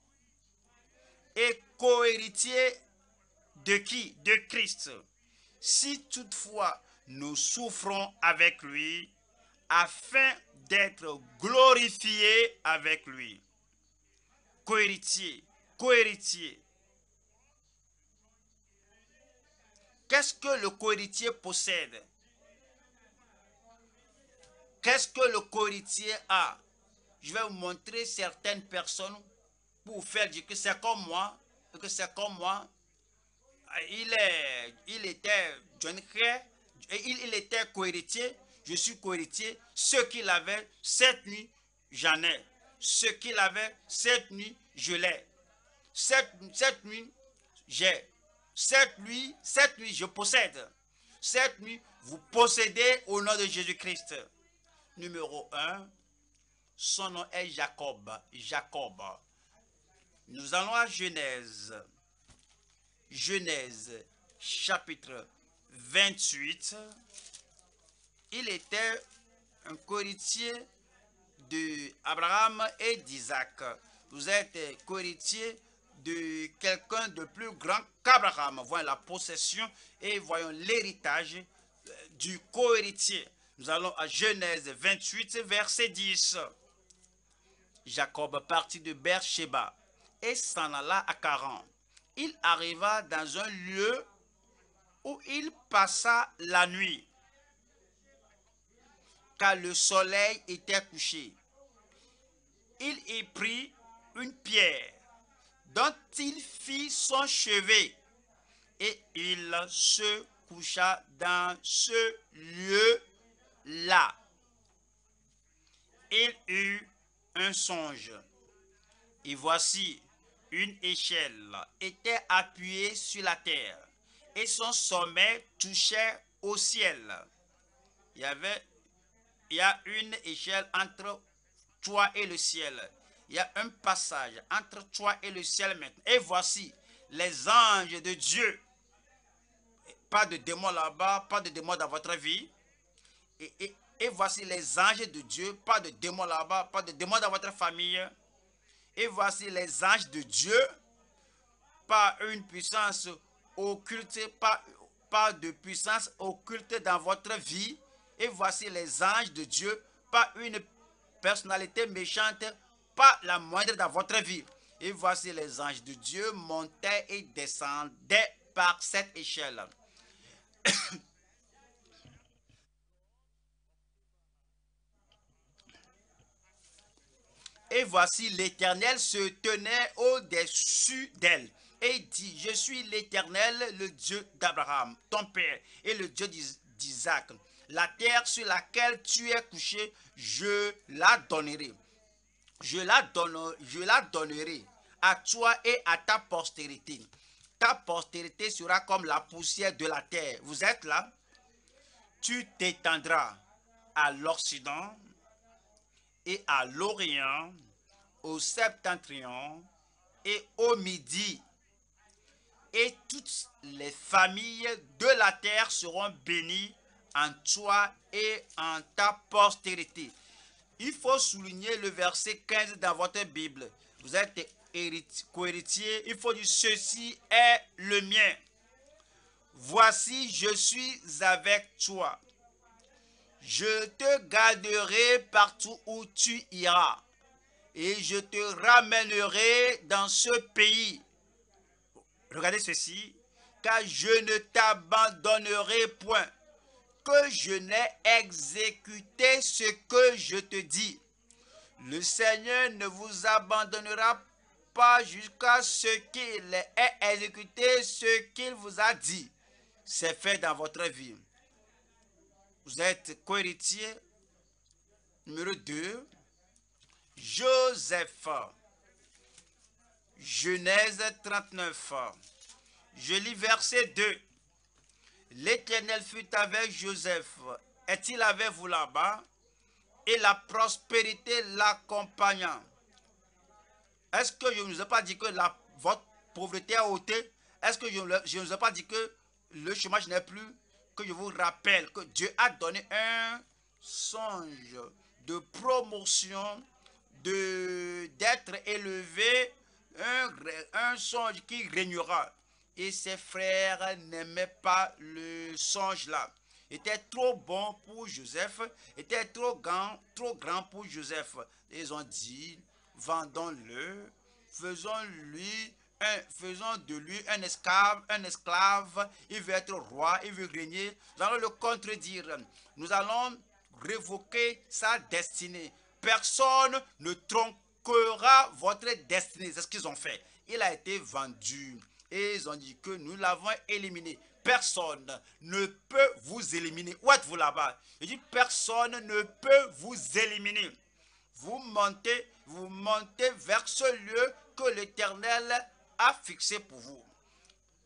Et co-héritiers de qui? De Christ. Si toutefois nous souffrons avec lui, afin d'être glorifiés avec lui. Co-héritier, co-héritier. Qu'est-ce que le co-héritier possède? Qu'est-ce que le co-héritier a? Je vais vous montrer certaines personnes pour vous faire dire que c'est comme moi, que c'est comme moi. Il, est, il était John Cray, il, il était co-héritier, je suis co-héritier. Ce qu'il avait, cette nuit, j'en ai. Ce qu'il avait, cette nuit, je l'ai. Cette, cette nuit, j'ai. Cette nuit, cette nuit, je possède. Cette nuit, vous possédez au nom de Jésus-Christ. Numéro un, son nom est Jacob. Jacob. Nous allons à Genèse. Genèse, chapitre vingt-huit. Il était un cohéritier d'Abraham et d'Isaac. Vous êtes cohéritier de quelqu'un de plus grand qu'Abraham. Voyons la possession et voyons l'héritage du cohéritier. Nous allons à Genèse vingt-huit, verset dix. Jacob partit de Beersheba et s'en alla à Charan. Il arriva dans un lieu où il passa la nuit, car le soleil était couché. Il y prit une pierre dont il fit son chevet et il se coucha dans ce lieu-là. Il eut un songe, et voici une échelle était appuyée sur la terre, et son sommet touchait au ciel. Il y avait, il y a une échelle entre toi et le ciel. Il y a un passage entre toi et le ciel maintenant. Et voici les anges de Dieu. Pas de démons là-bas, pas de démons dans votre vie. Et, et, et voici les anges de Dieu, pas de démons là-bas, pas de démons dans votre famille. Et voici les anges de Dieu, pas une puissance occulte, pas, pas de puissance occulte dans votre vie. Et voici les anges de Dieu, pas une personnalité méchante, pas la moindre dans votre vie. Et voici les anges de Dieu montaient et descendaient par cette échelle. Et voici l'Éternel se tenait au-dessus d'elle et dit, je suis l'Éternel, le Dieu d'Abraham, ton père, et le Dieu d'Isaac. La terre sur laquelle tu es couché, je la donnerai. Je la, donne, je la donnerai à toi et à ta postérité. Ta postérité sera comme la poussière de la terre. Vous êtes là? Tu t'étendras à l'Occident et à l'Orient, au septentrion et au midi. Et toutes les familles de la terre seront bénies en toi et en ta postérité. Il faut souligner le verset quinze dans votre Bible. Vous êtes cohéritier. Il faut dire ceci est le mien. Voici, je suis avec toi. Je te garderai partout où tu iras. Et je te ramènerai dans ce pays. Regardez ceci. Car je ne t'abandonnerai point, que je n'ai exécuté ce que je te dis. Le Seigneur ne vous abandonnera pas jusqu'à ce qu'il ait exécuté ce qu'il vous a dit. C'est fait dans votre vie. Vous êtes cohéritier. Numéro deux. Joseph. Genèse trente-neuf. Je lis verset deux. L'Éternel fut avec Joseph. Est-il avec vous là-bas? Et la prospérité l'accompagnant. Est-ce que je ne vous ai pas dit que la, votre pauvreté a ôté? Est-ce que je, je ne vous ai pas dit que le chômage n'est plus? Que je vous rappelle que Dieu a donné un songe de promotion, de d'être élevé, un, un songe qui régnera. Et ses frères n'aimaient pas le songe là. Était trop bon pour Joseph, était trop grand, trop grand pour Joseph. Ils ont dit, vendons-le, faisons-lui un, faisons de lui un esclave, un esclave, il veut être roi, il veut régner. Nous allons le contredire. Nous allons révoquer sa destinée. Personne ne tronquera votre destinée. C'est ce qu'ils ont fait. Il a été vendu. Et ils ont dit que nous l'avons éliminé. Personne ne peut vous éliminer. Où êtes-vous là-bas? Il dit personne ne peut vous éliminer. Vous montez, vous montez vers ce lieu que l'Éternel a fixé pour vous.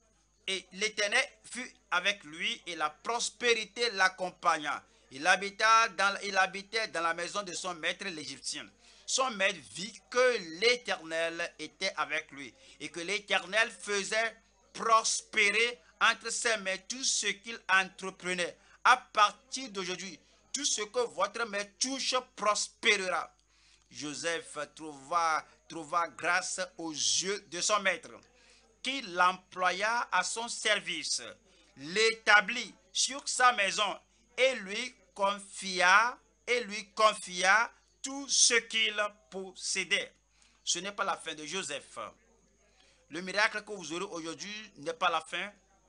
Et l'Éternel fut avec lui et la prospérité l'accompagna. Il, habita dans, il habitait dans la maison de son maître l'Égyptien. Son maître vit que l'Éternel était avec lui et que l'Éternel faisait prospérer entre ses mains tout ce qu'il entreprenait. À partir d'aujourd'hui, tout ce que votre main touche prospérera. Joseph trouva, trouva grâce aux yeux de son maître, qui l'employa à son service, l'établit sur sa maison et lui confia et lui confia tout ce qu'il possédait. Ce n'est pas la fin de Joseph. Le miracle que vous aurez aujourd'hui n'est pas la fin.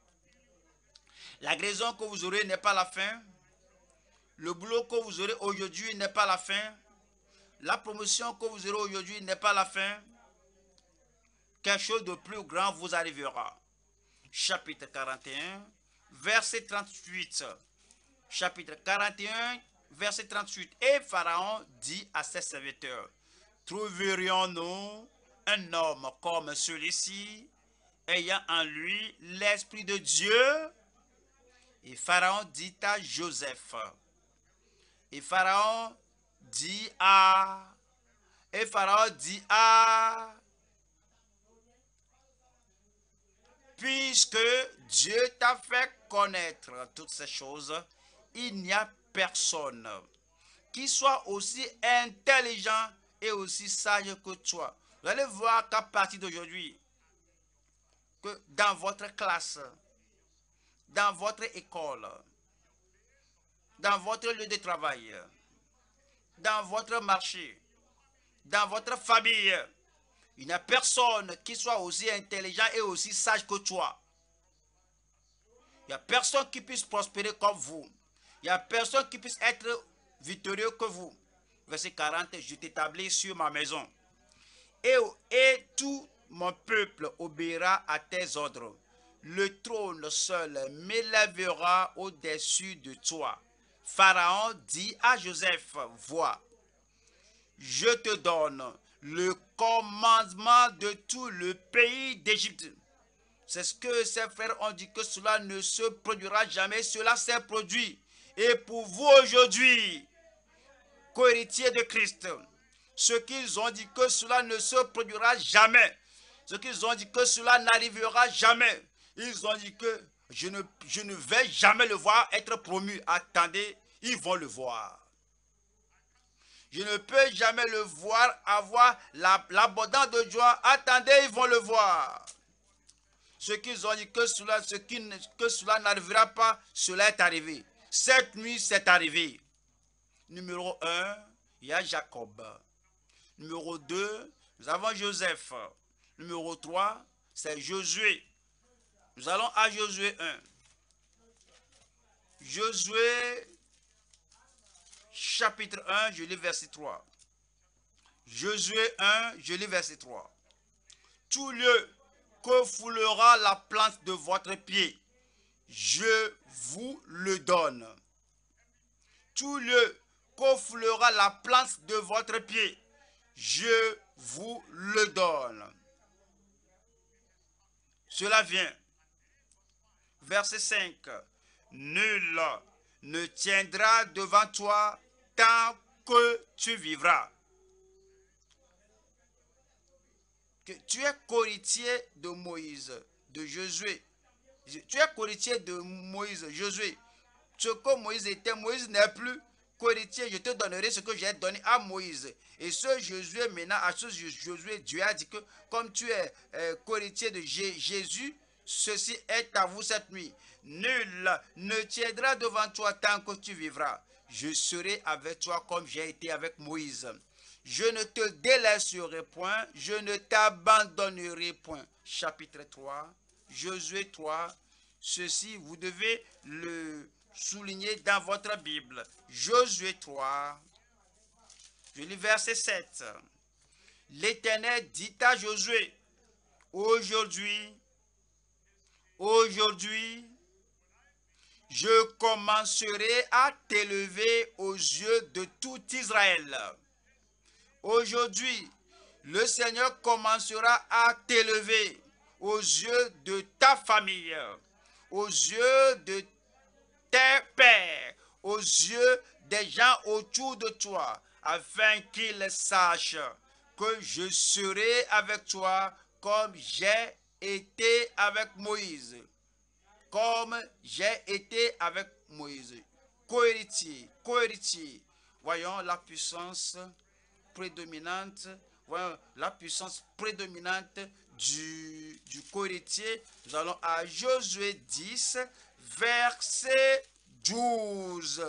La guérison que vous aurez n'est pas la fin. Le boulot que vous aurez aujourd'hui n'est pas la fin. La promotion que vous aurez aujourd'hui n'est pas la fin. Quelque chose de plus grand vous arrivera. Chapitre quarante et un, verset trente-huit. Chapitre quarante et un, verset trente-huit. Et Pharaon dit à ses serviteurs, trouverions-nous un homme comme celui-ci, ayant en lui l'Esprit de Dieu? Et Pharaon dit à Joseph, et Pharaon dit à, et Pharaon dit à, puisque Dieu t'a fait connaître toutes ces choses, il n'y a personne qui soit aussi intelligent et aussi sage que toi. Vous allez voir qu'à partir d'aujourd'hui, que dans votre classe, dans votre école, dans votre lieu de travail, dans votre marché, dans votre famille, il n'y a personne qui soit aussi intelligent et aussi sage que toi. Il n'y a personne qui puisse prospérer comme vous. Il n'y a personne qui puisse être victorieux que vous. Verset quarante, je t'établis sur ma maison. Et, et tout mon peuple obéira à tes ordres. Le trône seul m'élèvera au-dessus de toi. Pharaon dit à Joseph, vois, je te donne le commandement de tout le pays d'Égypte. C'est ce que ses frères ont dit, que cela ne se produira jamais. Cela s'est produit. Et pour vous aujourd'hui, co-héritiers de Christ, ceux qu'ils ont dit que cela ne se produira jamais, ceux qu'ils ont dit que cela n'arrivera jamais, ils ont dit que je ne, je ne vais jamais le voir être promu. Attendez, ils vont le voir. Je ne peux jamais le voir avoir l'abondance de joie. Attendez, ils vont le voir. Ceux qu'ils ont dit que cela, ce qui, que cela n'arrivera pas, cela est arrivé. Cette nuit, c'est arrivé. Numéro un, il y a Jacob. Numéro deux, nous avons Joseph. Numéro trois, c'est Josué. Nous allons à Josué un. Josué, chapitre un, je lis verset trois. Josué un, je lis verset trois. Tout lieu que foulera la plante de votre pied, je vous le donne. Tout lieu que foulera la plante de votre pied, je vous le donne. Cela vient. Verset cinq. Nul ne tiendra devant toi tant que tu vivras. Que tu es co-héritier de Moïse, de Josué. Tu es co-héritier de Moïse, Josué. Ce que Moïse était, Moïse n'est plus co-héritier. Je te donnerai ce que j'ai donné à Moïse. Et ce Josué, maintenant, à ce Josué, Dieu a dit que comme tu es euh, co-héritier de J Jésus, ceci est à vous cette nuit. Nul ne tiendra devant toi tant que tu vivras. Je serai avec toi comme j'ai été avec Moïse. Je ne te délaisserai point, je ne t'abandonnerai point. Chapitre trois, Josué trois. Ceci, vous devez le souligner dans votre Bible. Josué trois, je lis verset sept. L'Éternel dit à Josué, aujourd'hui, aujourd'hui, je commencerai à t'élever aux yeux de tout Israël. Aujourd'hui, le Seigneur commencera à t'élever aux yeux de ta famille, aux yeux de tes pères, aux yeux des gens autour de toi, afin qu'ils sachent que je serai avec toi comme j'ai été avec Moïse. Comme j'ai été avec Moïse. Cohéritier, cohéritier. Voyons la puissance prédominante, voyons la puissance prédominante du, du cohéritier. Nous allons à Josué dix, verset douze.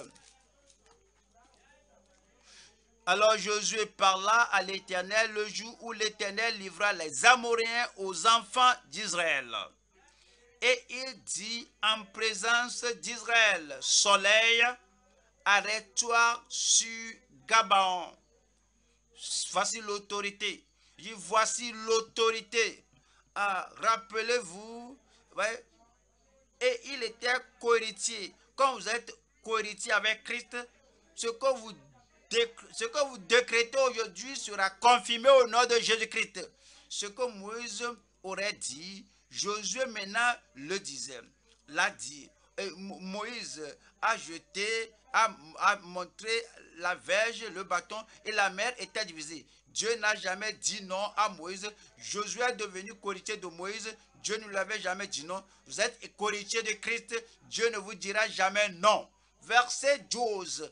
Alors Josué parla à l'Éternel le jour où l'Éternel livra les Amoréens aux enfants d'Israël. Et il dit en présence d'Israël, soleil, arrête-toi sur Gabaon. Voici l'autorité. Voici l'autorité. Ah, rappelez-vous, ouais, et il était cohéritier. Quand vous êtes cohéritier avec Christ, ce que vous, ce que vous décrétez aujourd'hui sera confirmé au nom de Jésus-Christ. Ce que Moïse aurait dit, Josué maintenant le disait, l'a dit. Et Moïse a jeté, a, a montré la verge, le bâton, et la mer était divisée. Dieu n'a jamais dit non à Moïse. Josué est devenu cohéritier de Moïse. Dieu ne lui avait jamais dit non. Vous êtes cohéritier de Christ. Dieu ne vous dira jamais non. Verset douze.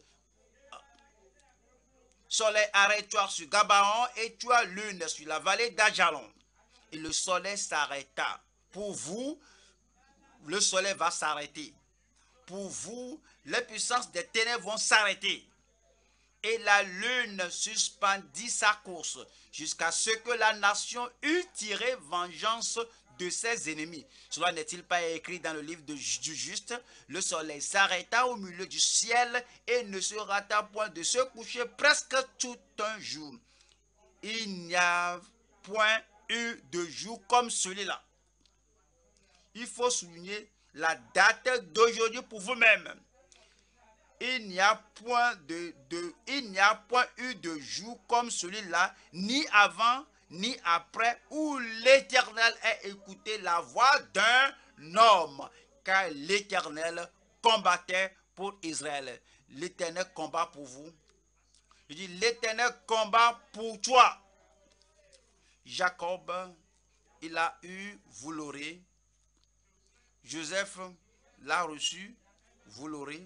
Soleil, arrête-toi sur Gabaon et toi lune sur la vallée d'Ajalon. Et le soleil s'arrêta. Pour vous, le soleil va s'arrêter. Pour vous, les puissances des ténèbres vont s'arrêter. Et la lune suspendit sa course jusqu'à ce que la nation eût tiré vengeance de ses ennemis. Cela n'est-il pas écrit dans le livre de, du juste? Le soleil s'arrêta au milieu du ciel et ne se rata point de se coucher presque tout un jour. Il n'y a point eu de jour comme celui-là. Il faut souligner la date d'aujourd'hui pour vous-même. Il n'y a point de, de il n'y a point eu de jour comme celui-là, ni avant ni après, où l'Éternel a écouté la voix d'un homme, car l'Éternel combattait pour Israël. L'Éternel combat pour vous. Je dis, l'Éternel combat pour toi. Jacob, il a eu, vous l'aurez. Joseph l'a reçu, vous l'aurez.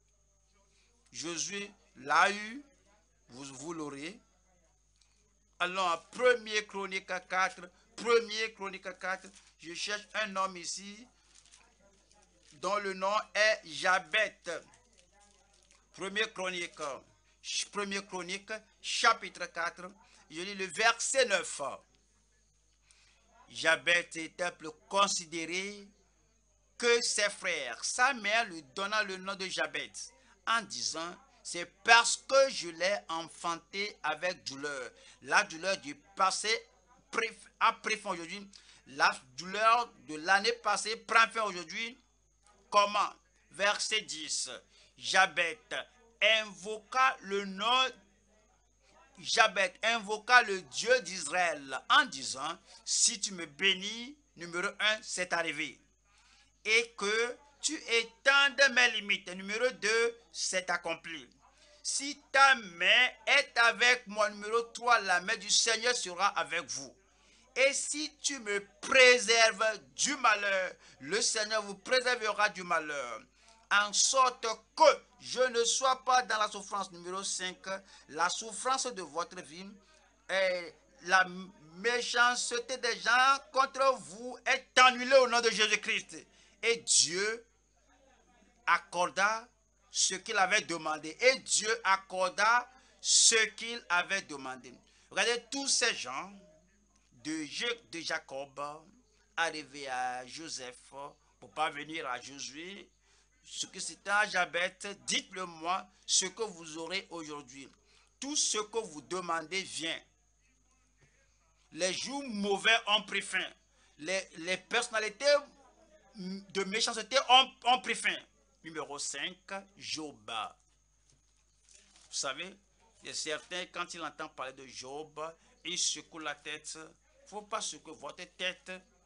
Josué l'a eu, vous, vous l'aurez. Allons à premier Chronique quatre. premier Chronique quatre. Je cherche un homme ici dont le nom est Jabet. premier Chronique. premier Chronique, chapitre quatre. Je lis le verset neuf. Jabet était plus considéré que ses frères. Sa mère lui donna le nom de Jabet en disant, c'est parce que je l'ai enfanté avec douleur. La douleur du passé a pris fin aujourd'hui. La douleur de l'année passée prend fin aujourd'hui. Comment? Verset dix. Jabet invoqua le nom, Jabet invoqua le Dieu d'Israël en disant, si tu me bénis, numéro un, c'est arrivé. Et que tu étendes mes limites. Numéro deux, c'est accompli. Si ta main est avec moi, numéro trois, la main du Seigneur sera avec vous. Et si tu me préserves du malheur, le Seigneur vous préservera du malheur. En sorte que je ne sois pas dans la souffrance. Numéro cinq, la souffrance de votre vie et la méchanceté des gens contre vous est annulée au nom de Jésus-Christ. Et Dieu accorda ce qu'il avait demandé. Et Dieu accorda ce qu'il avait demandé. Regardez tous ces gens de, de Jacob arrivés à Joseph pour parvenir à Josué. Ce que c'était à Jabet, dites-le moi ce que vous aurez aujourd'hui. Tout ce que vous demandez vient. Les jours mauvais ont pris fin. Les, les personnalités de méchanceté ont, ont pris fin. Numéro cinq, Job. Vous savez, il y a certains, quand ils entendent parler de Job, ils secouent la tête. Il ne faut pas secouer votre tête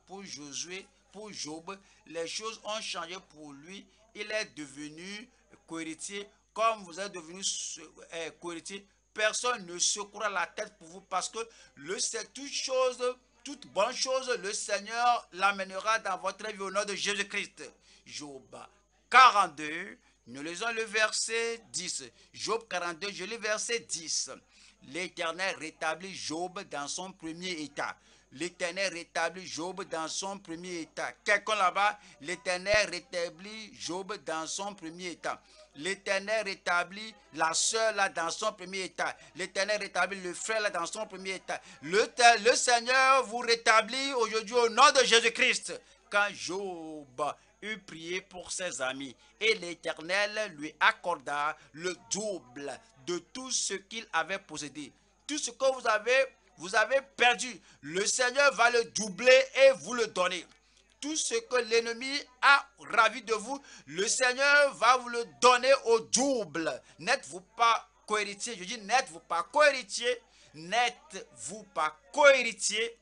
pour Josué, pour Job, les choses ont changé pour lui. Il est devenu cohéritier. Comme vous êtes devenu euh, cohéritier, personne ne secouera la tête pour vous parce que le, toute chose, toute bonne chose, le Seigneur l'amènera dans votre vie au nom de Jésus-Christ. Job quarante-deux, nous lisons le verset dix. Job quarante-deux, je lis le verset dix. L'Éternel rétablit Job dans son premier état. L'Éternel rétablit Job dans son premier état. Quelqu'un là-bas, l'Éternel rétablit Job dans son premier état. L'Éternel rétablit la sœur là dans son premier état. L'Éternel rétablit le frère là dans son premier état. Le, le Seigneur vous rétablit aujourd'hui au nom de Jésus-Christ. Quand Job eut prié pour ses amis et l'Éternel lui accorda le double de tout ce qu'il avait possédé. Tout ce que vous avez, vous avez perdu, le Seigneur va le doubler et vous le donner. Tout ce que l'ennemi a ravi de vous, le Seigneur va vous le donner au double. N'êtes-vous pas cohéritier? Je dis n'êtes-vous pas cohéritier? N'êtes-vous pas cohéritier?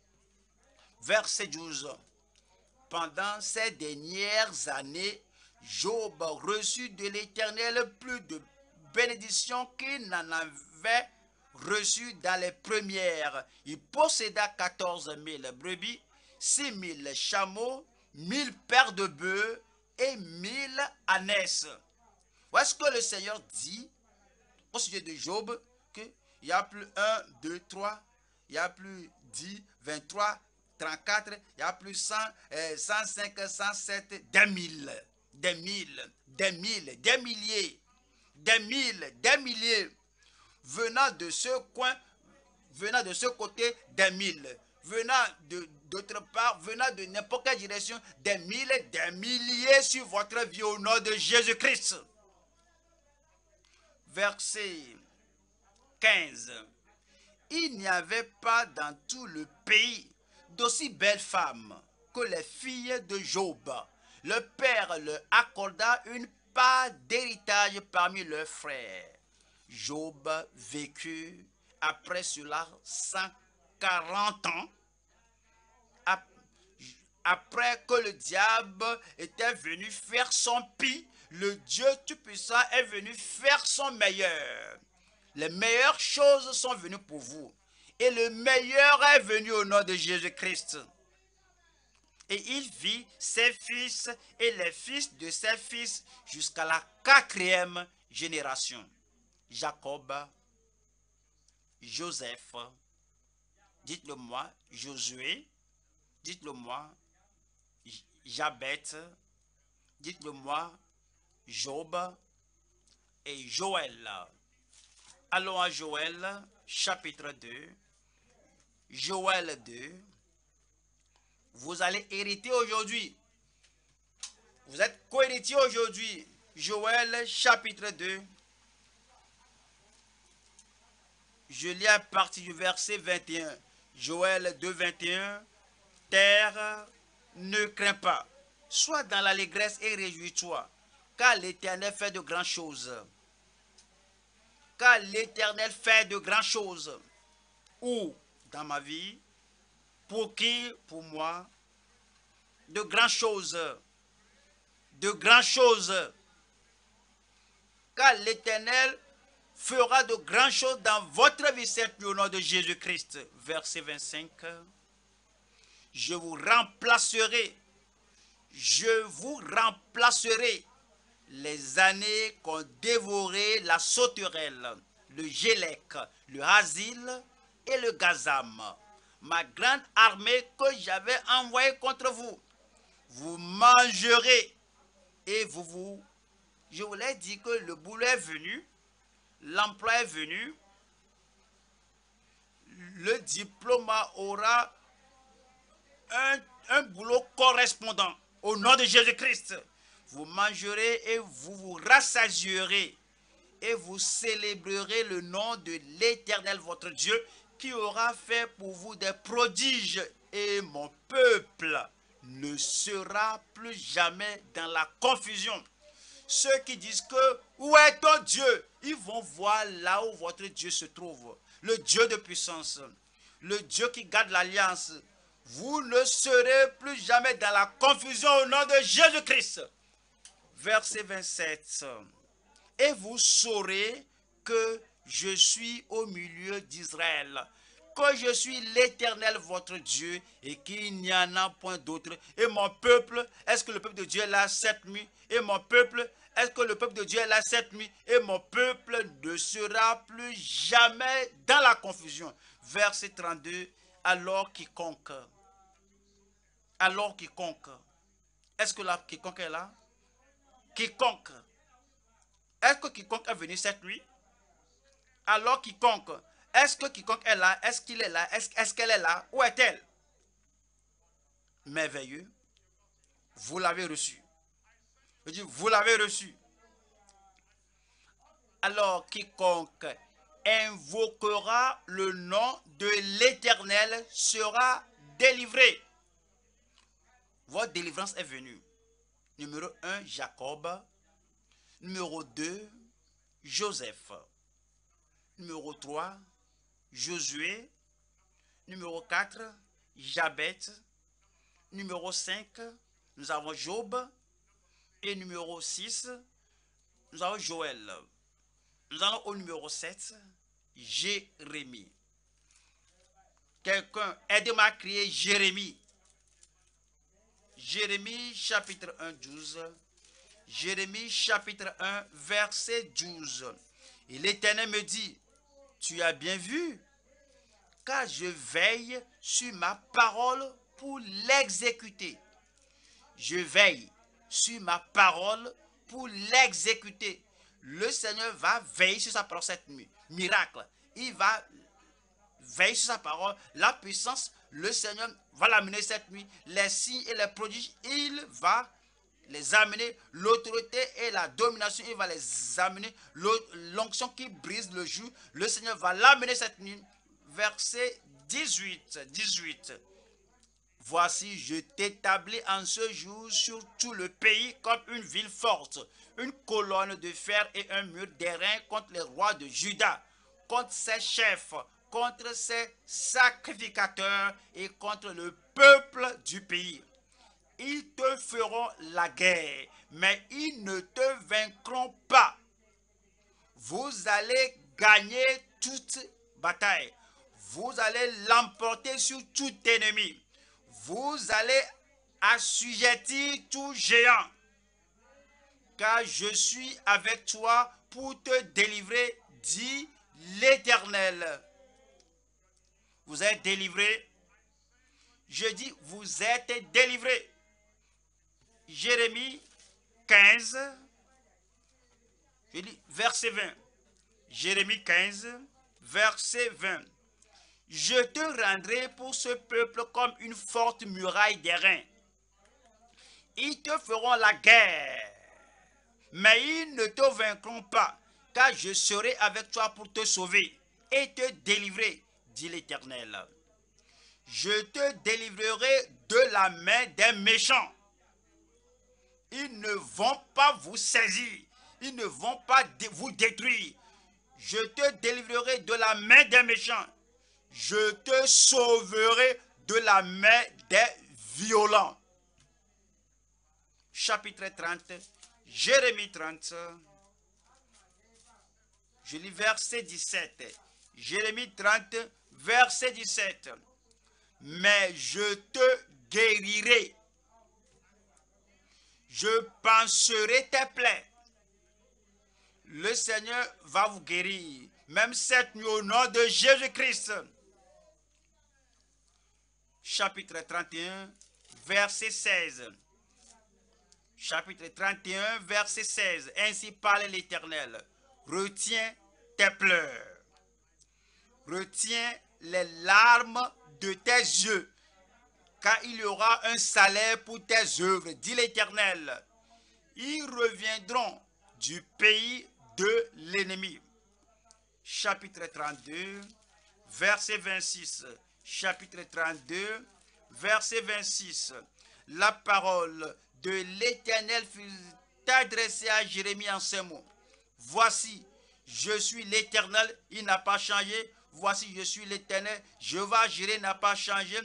Verset douze. Pendant ces dernières années, Job reçut de l'Éternel plus de bénédictions qu'il n'en avait reçu dans les premières. Il posséda quatorze mille brebis, six mille chameaux, mille paires de bœufs et mille ânesses. Est-ce que le Seigneur dit au sujet de Job qu'il y a plus un, deux, trois, il y a plus dix, vingt-trois, trente-quatre, il y a plus cent, cent cinq, cent sept, des mille, des mille, des mille, des milliers, des mille, des milliers, venant de ce coin, venant de ce côté, des mille, venant de d'autre part, venant de n'importe quelle direction, des mille, des milliers sur votre vie au nom de Jésus-Christ. Verset quinze. Il n'y avait pas dans tout le pays d'aussi belles femmes que les filles de Job. Le père leur accorda une part d'héritage parmi leurs frères. Job vécut après cela cent quarante ans. Après que le diable était venu faire son pis, le Dieu Tout-Puissant est venu faire son meilleur. Les meilleures choses sont venues pour vous. Et le meilleur est venu au nom de Jésus-Christ. Et il vit ses fils et les fils de ses fils jusqu'à la quatrième génération. Jacob, Joseph, dites-le moi, Josué, dites-le moi, Jabet, dites-le moi, Job et Joël. Allons à Joël, chapitre deux. Joël deux. Vous allez hériter aujourd'hui. Vous êtes co-héritier aujourd'hui. Joël, chapitre deux. Je lis à partir du verset vingt et un. Joël deux, vingt et un. Terre, ne crains pas. Sois dans l'allégresse et réjouis-toi, car l'Éternel fait de grandes choses. Car l'Éternel fait de grandes choses. Où? Dans ma vie. Pour qui? Pour moi. De grandes choses. De grandes choses. Car l'Éternel fera de grandes choses dans votre vie, cette nuit, au nom de Jésus-Christ. Verset vingt-cinq. Je vous remplacerai. Je vous remplacerai les années qu'ont dévoré la sauterelle, le gélec, le hasil et le gazam, ma grande armée que j'avais envoyée contre vous. Vous mangerez et vous vous... Je vous l'ai dit que le boulot est venu, l'emploi est venu, le diplôme aura un, un boulot correspondant au nom de Jésus-Christ. Vous mangerez et vous vous rassasierez et vous célébrerez le nom de l'Éternel votre Dieu qui aura fait pour vous des prodiges, et mon peuple ne sera plus jamais dans la confusion. Ceux qui disent que où est ton Dieu, ils vont voir là où votre Dieu se trouve, le Dieu de puissance, le Dieu qui garde l'alliance. Vous ne serez plus jamais dans la confusion au nom de Jésus-Christ. Verset vingt-sept. Et vous saurez que je suis au milieu d'Israël, que je suis l'Éternel votre Dieu et qu'il n'y en a point d'autre. Et mon peuple, est-ce que le peuple de Dieu est là cette nuit? Et mon peuple, est-ce que le peuple de Dieu est là cette nuit? Et mon peuple ne sera plus jamais dans la confusion. Verset trente-deux. Alors quiconque, alors quiconque, est-ce que là, quiconque est là? Quiconque, est-ce que quiconque est venu cette nuit? Alors quiconque, est-ce que quiconque est là? Est-ce qu'il est là? Est-ce est-ce qu'elle est là? Où est-elle? Merveilleux. Vous l'avez reçu. Je dis, vous l'avez reçu. Alors quiconque invoquera le nom de l'Éternel sera délivré. Votre délivrance est venue. Numéro un, Jacob. Numéro deux, Joseph. Numéro trois, Josué. Numéro quatre, Jabet. Numéro cinq, nous avons Job. Et numéro six, nous avons Joël. Nous allons au numéro sept, Jérémie. Quelqu'un, aide-moi à crier Jérémie. Jérémie chapitre un, douze. Jérémie chapitre un, verset douze. Et l'Éternel me dit, tu as bien vu, car je veille sur ma parole pour l'exécuter. Je veille sur ma parole pour l'exécuter. Le Seigneur va veiller sur sa parole cette nuit. Miracle. Il va veiller sur sa parole. La puissance, le Seigneur va l'amener cette nuit. Les signes et les prodiges, il va les amener. L'autorité et la domination, il va les amener. L'onction qui brise le joug, le Seigneur va l'amener cette nuit. Verset dix-huit. dix-huit. Voici, je t'établis en ce jour sur tout le pays comme une ville forte, une colonne de fer et un mur d'airain contre les rois de Juda, contre ses chefs, contre ses sacrificateurs et contre le peuple du pays. Ils te feront la guerre, mais ils ne te vaincront pas. Vous allez gagner toute bataille. Vous allez l'emporter sur tout ennemi. Vous allez assujettir tout géant, car je suis avec toi pour te délivrer, dit l'Éternel. Vous êtes délivrés. Je dis, vous êtes délivrés. Jérémie quinze, je dis verset vingt. Jérémie quinze, verset vingt. Je te rendrai pour ce peuple comme une forte muraille d'airain. Ils te feront la guerre, mais ils ne te vaincront pas, car je serai avec toi pour te sauver et te délivrer, dit l'Éternel. Je te délivrerai de la main des méchants. Ils ne vont pas vous saisir, ils ne vont pas vous détruire. Je te délivrerai de la main des méchants. Je te sauverai de la main des violents. Chapitre trente, Jérémie trente. Je lis verset dix-sept. Jérémie trente, verset dix-sept. Mais je te guérirai. Je panserai tes plaies. Le Seigneur va vous guérir, même cette nuit au nom de Jésus-Christ. Chapitre trente et un, verset seize. Chapitre trente et un, verset seize. Ainsi parle l'Éternel. Retiens tes pleurs. Retiens les larmes de tes yeux, car il y aura un salaire pour tes œuvres, dit l'Éternel. Ils reviendront du pays de l'ennemi. Chapitre trente-deux, verset vingt-six. Chapitre trente-deux, verset vingt-six. La parole de l'Éternel fut adressée à Jérémie en ces mots. Voici, je suis l'Éternel, il n'a pas changé. Voici, je suis l'Éternel, Jéhovah Jireh n'a pas changé.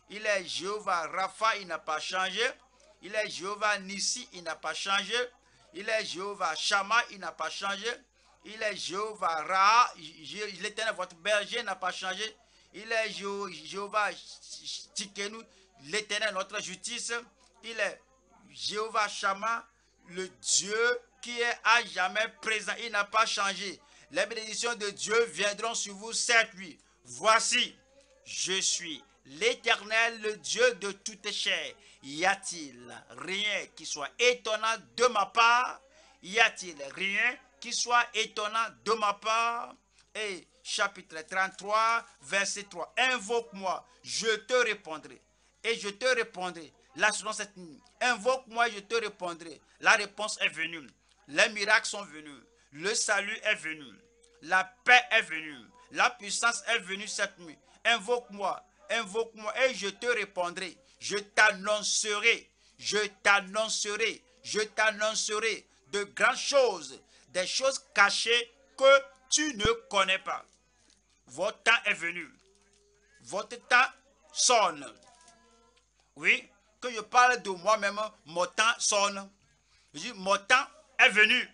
Il est Jéhovah Rapha, il n'a pas changé. Il est Jéhovah Nissi, il n'a pas changé. Il est Jéhovah Shammah, il n'a pas changé. Il est Jéhovah Ra, l'Éternel, votre berger, n'a pas changé. Il est Jéhovah Tikenu, l'Éternel, notre justice. Il est Jéhovah Shammah, le Dieu qui est à jamais présent. Il n'a pas changé. Les bénédictions de Dieu viendront sur vous cette nuit. Voici, je suis l'Éternel, le Dieu de toute chair. Y a-t-il rien qui soit étonnant de ma part? Y a-t-il rien qui soit étonnant de ma part? Et chapitre trente-trois, verset trois. Invoque-moi, je te répondrai. Et je te répondrai. Là, selon cette nuit, invoque-moi, je te répondrai. La réponse est venue. Les miracles sont venus. Le salut est venu. La paix est venue. La puissance est venue cette nuit. Invoque-moi, invoque-moi et je te répondrai. Je t'annoncerai, je t'annoncerai, je t'annoncerai de grandes choses, des choses cachées que tu ne connais pas. Votre temps est venu. Votre temps sonne. Oui, que je parle de moi-même, mon temps sonne. Je dis, mon temps est venu.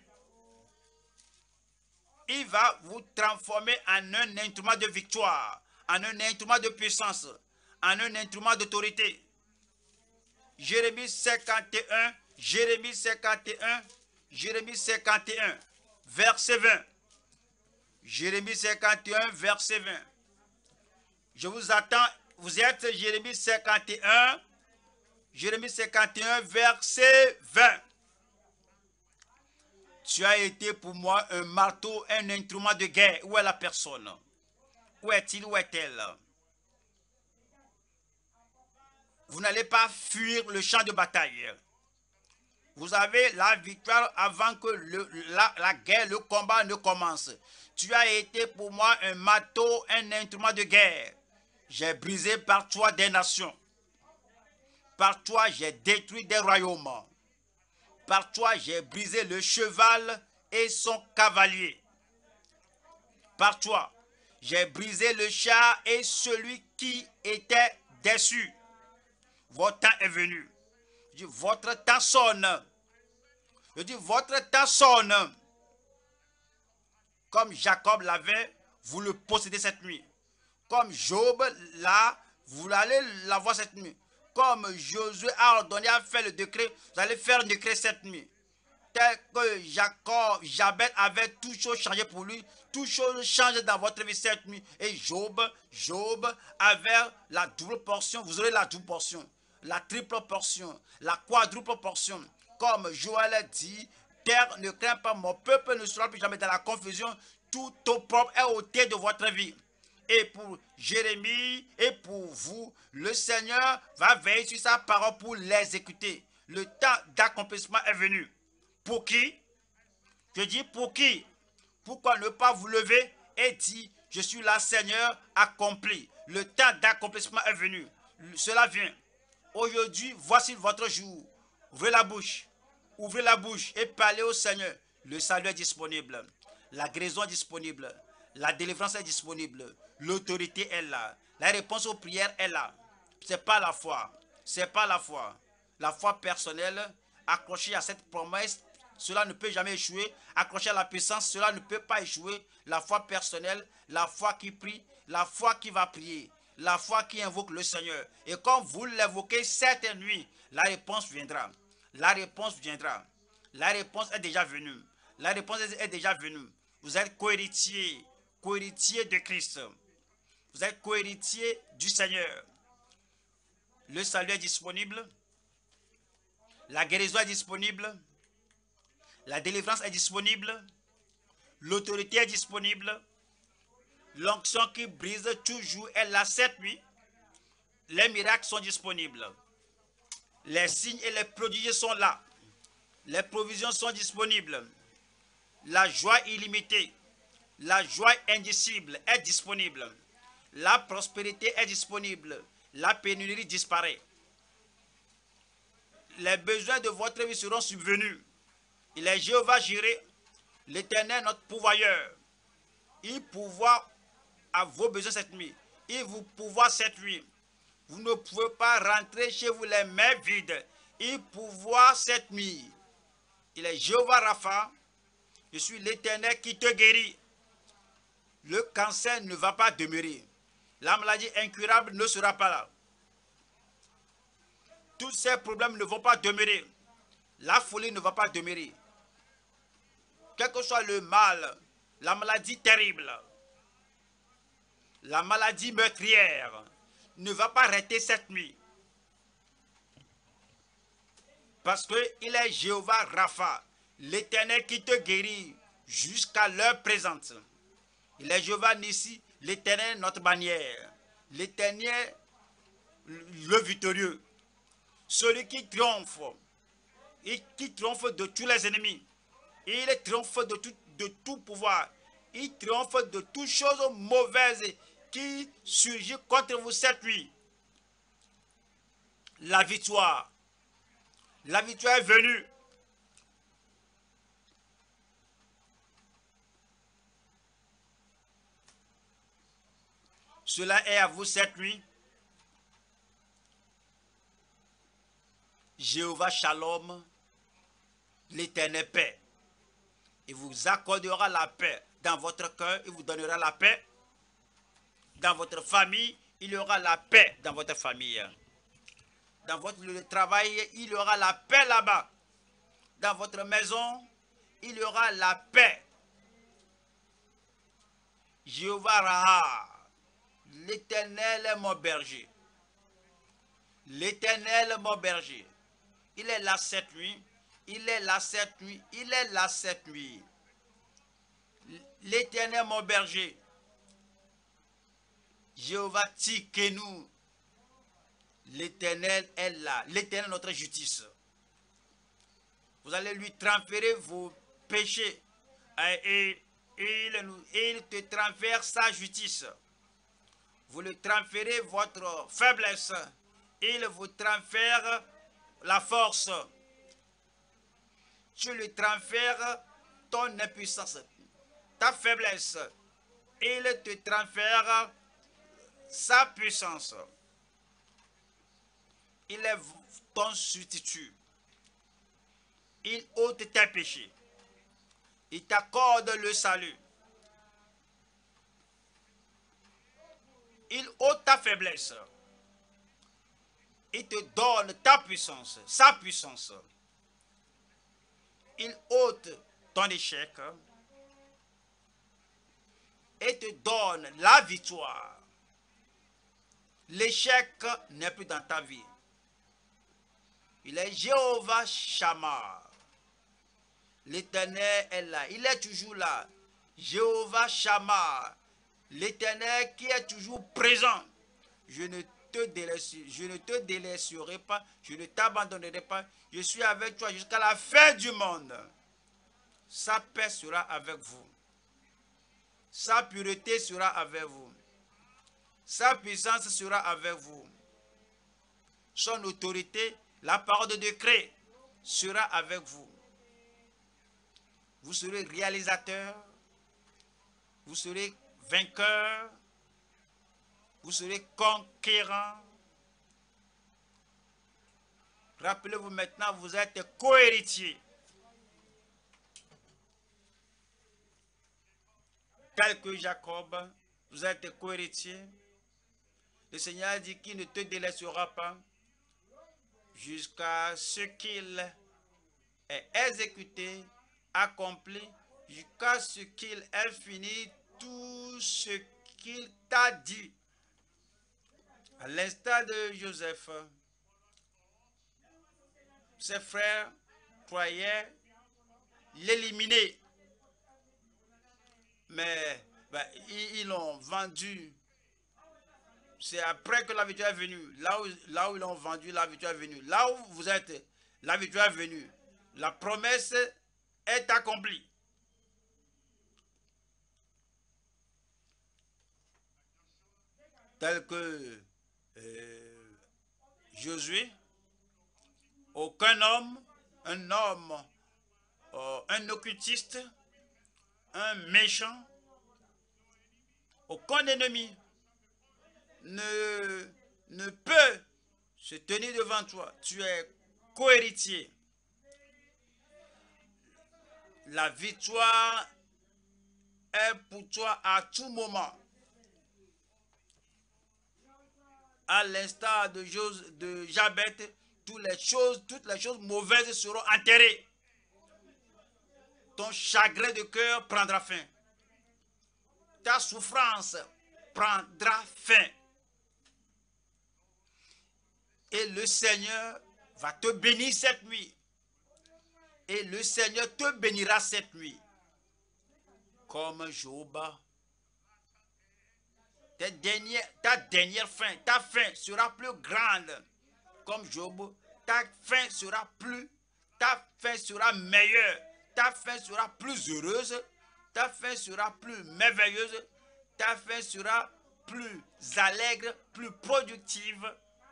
Il va vous transformer en un instrument de victoire, en un instrument de puissance, en un instrument d'autorité. Jérémie cinquante et un, Jérémie cinquante et un, Jérémie cinquante et un, verset vingt. Jérémie cinquante et un, verset vingt. Je vous attends, vous êtes Jérémie cinquante et un, Jérémie cinquante et un, verset vingt. Tu as été pour moi un marteau, un instrument de guerre. Où est la personne? Où est-il? Où est-elle? Vous n'allez pas fuir le champ de bataille. Vous avez la victoire avant que le, la, la guerre, le combat ne commence. Tu as été pour moi un marteau, un instrument de guerre. J'ai brisé par toi des nations. Par toi, j'ai détruit des royaumes. Par toi, j'ai brisé le cheval et son cavalier. Par toi, j'ai brisé le char et celui qui était dessus. Votre temps est venu. Je dis, votre temps sonne. Je dis, votre temps sonne. Comme Jacob l'avait, vous le possédez cette nuit. Comme Job l'a, vous allez l'avoir cette nuit. Comme Josué a ordonné à faire le décret, vous allez faire un décret cette nuit. Tel que Jacob, Jabet avait tout chose changé pour lui, tout chose change dans votre vie cette nuit. Et Job, Job avait la double portion, vous aurez la double portion, la triple portion, la quadruple portion. Comme Joël a dit, terre ne craint pas, mon peuple ne sera plus jamais dans la confusion, tout opprobre est ôté de votre vie. Et pour Jérémie et pour vous, le Seigneur va veiller sur sa parole pour l'exécuter. Le temps d'accomplissement est venu. Pour qui? Je dis pour qui? Pourquoi ne pas vous lever et dire, je suis là, Seigneur, accompli. Le temps d'accomplissement est venu. Cela vient. Aujourd'hui, voici votre jour. Ouvrez la bouche. Ouvrez la bouche et parlez au Seigneur. Le salut est disponible. La guérison est disponible. La délivrance est disponible. L'autorité est là. La réponse aux prières est là. Ce n'est pas la foi. Ce n'est pas la foi. La foi personnelle, accrochée à cette promesse, cela ne peut jamais échouer. Accroché à la puissance, cela ne peut pas échouer. La foi personnelle, la foi qui prie, la foi qui va prier, la foi qui invoque le Seigneur. Et quand vous l'évoquez cette nuit, la réponse viendra. La réponse viendra. La réponse est déjà venue. La réponse est déjà venue. Vous êtes co-héritier, co-héritier de Christ. Vous êtes co-héritier du Seigneur. Le salut est disponible. La guérison est disponible. La délivrance est disponible. L'autorité est disponible. L'onction qui brise toujours est là cette nuit. Les miracles sont disponibles. Les signes et les prodiges sont là. Les provisions sont disponibles. La joie illimitée, la joie indicible est disponible. La prospérité est disponible. La pénurie disparaît. Les besoins de votre vie seront subvenus. Il est Jéhovah Jireh, l'Éternel notre pourvoyeur. Il pourvoit à vos besoins cette nuit. Il vous pourvoit cette nuit. Vous ne pouvez pas rentrer chez vous les mains vides. Il pourvoit cette nuit. Il est Jéhovah Rapha. Je suis l'Éternel qui te guérit. Le cancer ne va pas demeurer. La maladie incurable ne sera pas là. Tous ces problèmes ne vont pas demeurer. La folie ne va pas demeurer. Quel que soit le mal, la maladie terrible, la maladie meurtrière ne va pas arrêter cette nuit. Parce qu'il est Jéhovah Rapha, l'Éternel qui te guérit jusqu'à l'heure présente. Il est Jéhovah Nissi, l'Éternel notre bannière. L'Éternel, le victorieux. Celui qui triomphe, et qui triomphe de tous les ennemis. Il triomphe de tout, de tout pouvoir. Il triomphe de toutes choses mauvaises qui surgissent contre vous cette nuit. La victoire. La victoire est venue. Cela est à vous cette nuit. Jéhovah Shalom, l'Éternel paix. Il vous accordera la paix dans votre cœur, il vous donnera la paix. Dans votre famille, il y aura la paix dans votre famille. Dans votre lieu de travail, il y aura la paix là-bas. Dans votre maison, il y aura la paix. Jéhovah Raha, l'Éternel est mon berger. L'Éternel est mon berger. Il est là cette nuit. Il est là cette nuit. Il est là cette nuit. L'Éternel mon berger. Jéhovah Tikenu. L'Éternel est là. L'Éternel notre justice. Vous allez lui transférer vos péchés. Et, et, et il te transfère sa justice. Vous lui transférez votre faiblesse. Il vous transfère la force. Tu lui transfères ton impuissance, ta faiblesse. Il te transfère sa puissance. Il est ton substitut. Il ôte tes péchés. Il t'accorde le salut. Il ôte ta faiblesse. Il te donne ta puissance, sa puissance. Il ôte ton échec et te donne la victoire. L'échec n'est plus dans ta vie. Il est Jéhovah Shammah. L'Éternel est là. Il est toujours là. Jéhovah Shammah. L'Éternel qui est toujours présent. Je ne te délaisserai, je ne te délaisserai pas. Je ne t'abandonnerai pas. Je suis avec toi jusqu'à la fin du monde. Sa paix sera avec vous. Sa pureté sera avec vous. Sa puissance sera avec vous. Son autorité, la parole de décret sera avec vous. Vous serez réalisateur. Vous serez vainqueur. Vous serez conquérant. Rappelez-vous maintenant, vous êtes co-héritier. Tel que Jacob, vous êtes co-héritier. Le Seigneur dit qu'il ne te délaissera pas jusqu'à ce qu'il ait exécuté, accompli, jusqu'à ce qu'il ait fini tout ce qu'il t'a dit. À l'instar de Joseph, ses frères croyaient l'éliminer. Mais ben, ils l'ont vendu. C'est après que la victoire est venue. Là où, là où ils l'ont vendu, la victoire est venue. Là où vous êtes, la victoire est venue. La promesse est accomplie. Tel que euh, Josué, aucun homme, un homme, euh, un occultiste, un méchant, aucun ennemi ne ne peut se tenir devant toi. Tu es co-héritier. La victoire est pour toi à tout moment. À l'instar de, de Jabez, toutes les choses, toutes les choses mauvaises seront enterrées. Ton chagrin de cœur prendra fin. Ta souffrance prendra fin. Et le Seigneur va te bénir cette nuit. Et le Seigneur te bénira cette nuit. Comme Job. Ta dernière, ta dernière fin, ta fin sera plus grande. Comme Job, ta fin sera plus, ta fin sera meilleure. Ta fin sera plus heureuse. Ta fin sera plus merveilleuse. Ta fin sera plus allègre, plus productive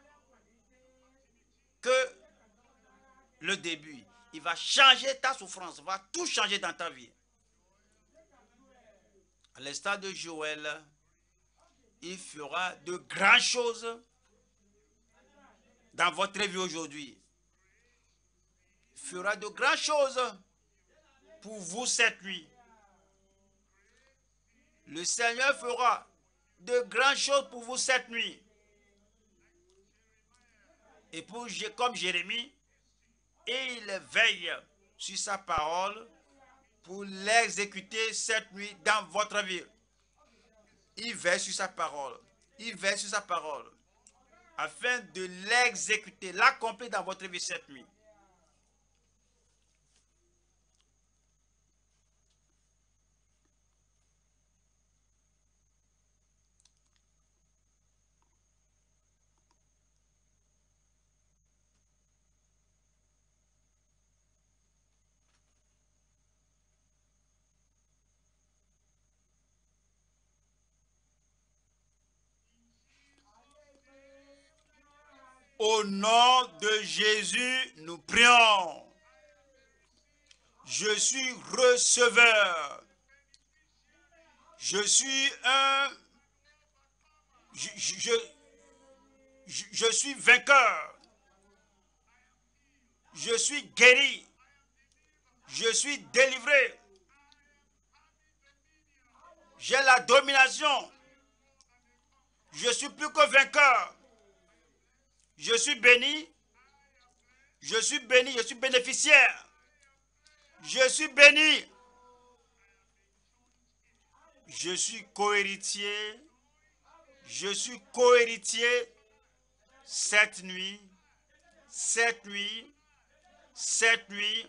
que le début. Il va changer ta souffrance, va tout changer dans ta vie. À l'instar de Joël, il fera de grandes choses dans votre vie aujourd'hui. Il fera de grandes choses pour vous cette nuit. Le Seigneur fera de grandes choses pour vous cette nuit. Et pour comme Jérémie, il veille sur sa parole pour l'exécuter cette nuit dans votre vie. Il veille sur sa parole. Il veille sur sa parole afin de l'exécuter, l'accomplir dans votre vie cette nuit. Au nom de Jésus, nous prions. Je suis receveur. Je suis un... Je, je, je, je suis vainqueur. Je suis guéri. Je suis délivré. J'ai la domination. Je suis plus que vainqueur. Je suis béni. Je suis béni. Je suis bénéficiaire. Je suis béni. Je suis co-héritier. Je suis co-héritier cette nuit. Cette nuit. Cette nuit.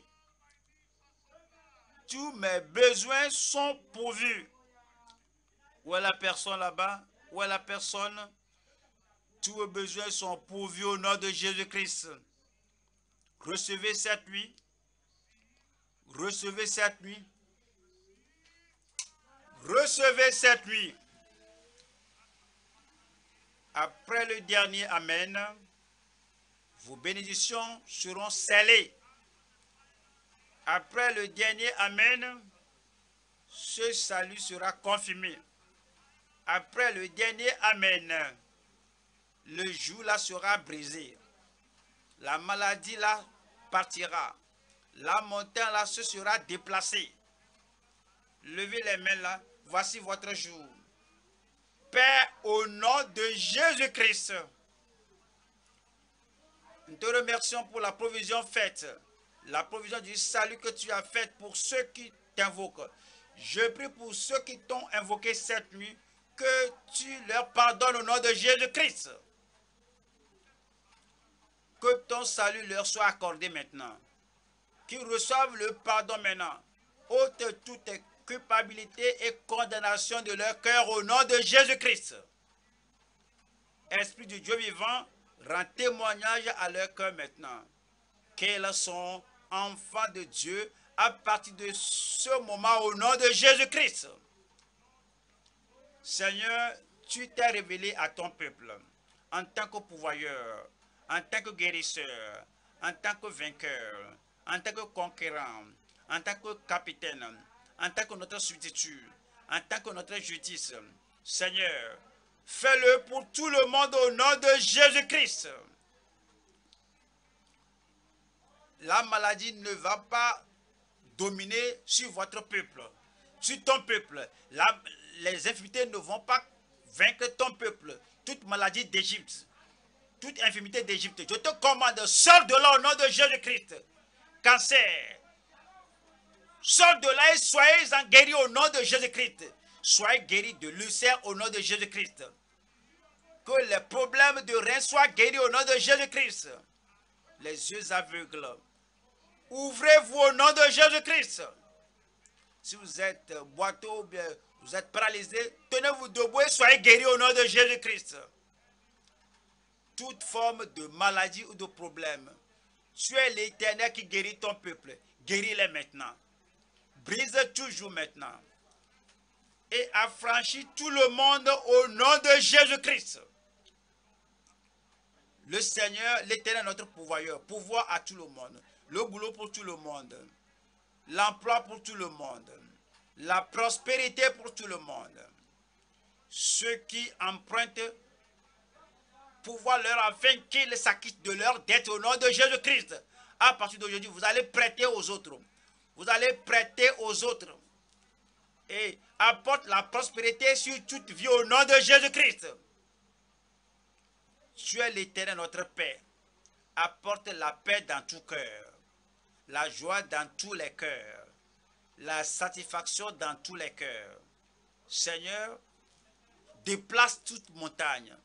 Tous mes besoins sont pourvus. Où est la personne là-bas? Où est la personne? Tous vos besoins sont pourvus au nom de Jésus-Christ. Recevez cette nuit. Recevez cette nuit. Recevez cette nuit. Après le dernier Amen, vos bénédictions seront scellées. Après le dernier Amen, ce salut sera confirmé. Après le dernier Amen, le joug là sera brisé. La maladie là partira. La montagne là se sera déplacée. Levez les mains là. Voici votre jour. Père, au nom de Jésus-Christ, nous te remercions pour la provision faite. La provision du salut que tu as faite pour ceux qui t'invoquent. Je prie pour ceux qui t'ont invoqué cette nuit, que tu leur pardonnes au nom de Jésus-Christ. Que ton salut leur soit accordé maintenant. Qu'ils reçoivent le pardon maintenant. Ôte toute culpabilité et condamnation de leur cœur au nom de Jésus-Christ. Esprit du Dieu vivant, rend témoignage à leur cœur maintenant. Qu'ils sont enfants de Dieu à partir de ce moment au nom de Jésus-Christ. Seigneur, tu t'es révélé à ton peuple en tant que pourvoyeur, en tant que guérisseur, en tant que vainqueur, en tant que conquérant, en tant que capitaine, en tant que notre substitut, en tant que notre justice. Seigneur, Fais-le pour tout le monde au nom de Jésus-Christ. La maladie ne va pas dominer sur votre peuple, sur ton peuple. La, les infirmités ne vont pas vaincre ton peuple. Toute maladie d'Égypte, toute infirmité d'Égypte, je te commande, sors de là au nom de Jésus-Christ. Cancer, sors de là et soyez en guéris au nom de Jésus-Christ. Soyez guéris de l'ulcère au nom de Jésus-Christ. Que les problèmes de rein soient guéris au nom de Jésus-Christ. Les yeux aveugles, ouvrez-vous au nom de Jésus-Christ. Si vous êtes boiteux ou bien vous êtes paralysé, tenez-vous debout et soyez guéris au nom de Jésus-Christ. Toute forme de maladie ou de problème, tu es l'Éternel qui guérit ton peuple. Guéris-les maintenant. Brise toujours maintenant. Et affranchis tout le monde au nom de Jésus-Christ. Le Seigneur, l'Éternel, notre pourvoyeur, pouvoir à tout le monde. Le boulot pour tout le monde. L'emploi pour tout le monde. La prospérité pour tout le monde. Ceux qui empruntent, pouvoir leur afin qu'ils s'acquittent de leur dette au nom de Jésus-Christ. À partir d'aujourd'hui, vous allez prêter aux autres. Vous allez prêter aux autres. Et apporte la prospérité sur toute vie au nom de Jésus-Christ. Tu es l'Éternel, notre Père. Apporte la paix dans tout cœur. La joie dans tous les cœurs. La satisfaction dans tous les cœurs. Seigneur, déplace toute montagne.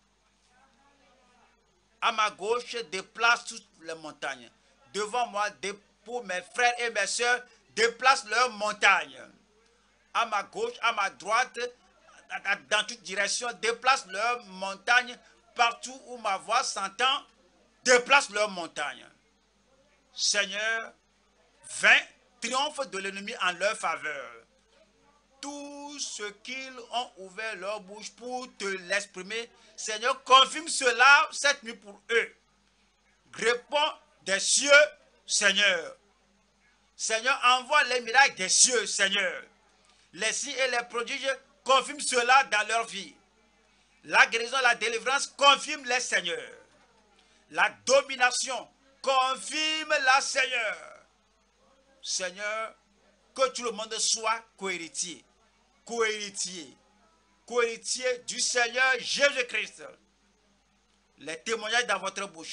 À ma gauche, déplace toutes les montagnes. Devant moi, pour mes frères et mes soeurs, déplace leurs montagnes. À ma gauche, à ma droite, dans toute direction, déplace leurs montagnes. Partout où ma voix s'entend, déplace leurs montagnes. Seigneur, viens, triomphe de l'ennemi en leur faveur. Tous ceux qui ont ouvert leur bouche pour te l'exprimer, Seigneur, confirme cela cette nuit pour eux. Réponds des cieux, Seigneur. Seigneur, envoie les miracles des cieux, Seigneur. Les signes et les prodiges, confirme cela dans leur vie. La guérison, la délivrance, confirme-les, Seigneur. La domination, confirme-la, Seigneur. Seigneur, que tout le monde soit cohéritier. Cohéritier. Cohéritier du Seigneur Jésus-Christ. Les témoignages dans votre bouche.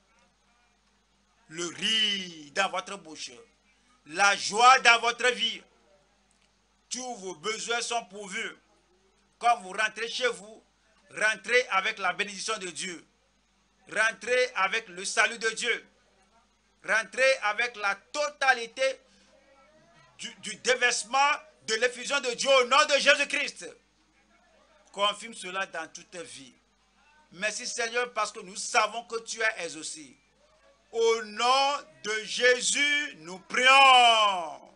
Le rire dans votre bouche. La joie dans votre vie. Tous vos besoins sont pourvus. Quand vous rentrez chez vous, rentrez avec la bénédiction de Dieu. Rentrez avec le salut de Dieu. Rentrez avec la totalité du, du déversement de l'effusion de Dieu au nom de Jésus-Christ. Confirme cela dans toute vie. Merci Seigneur parce que nous savons que tu es exaucé. Au nom de Jésus, nous prions.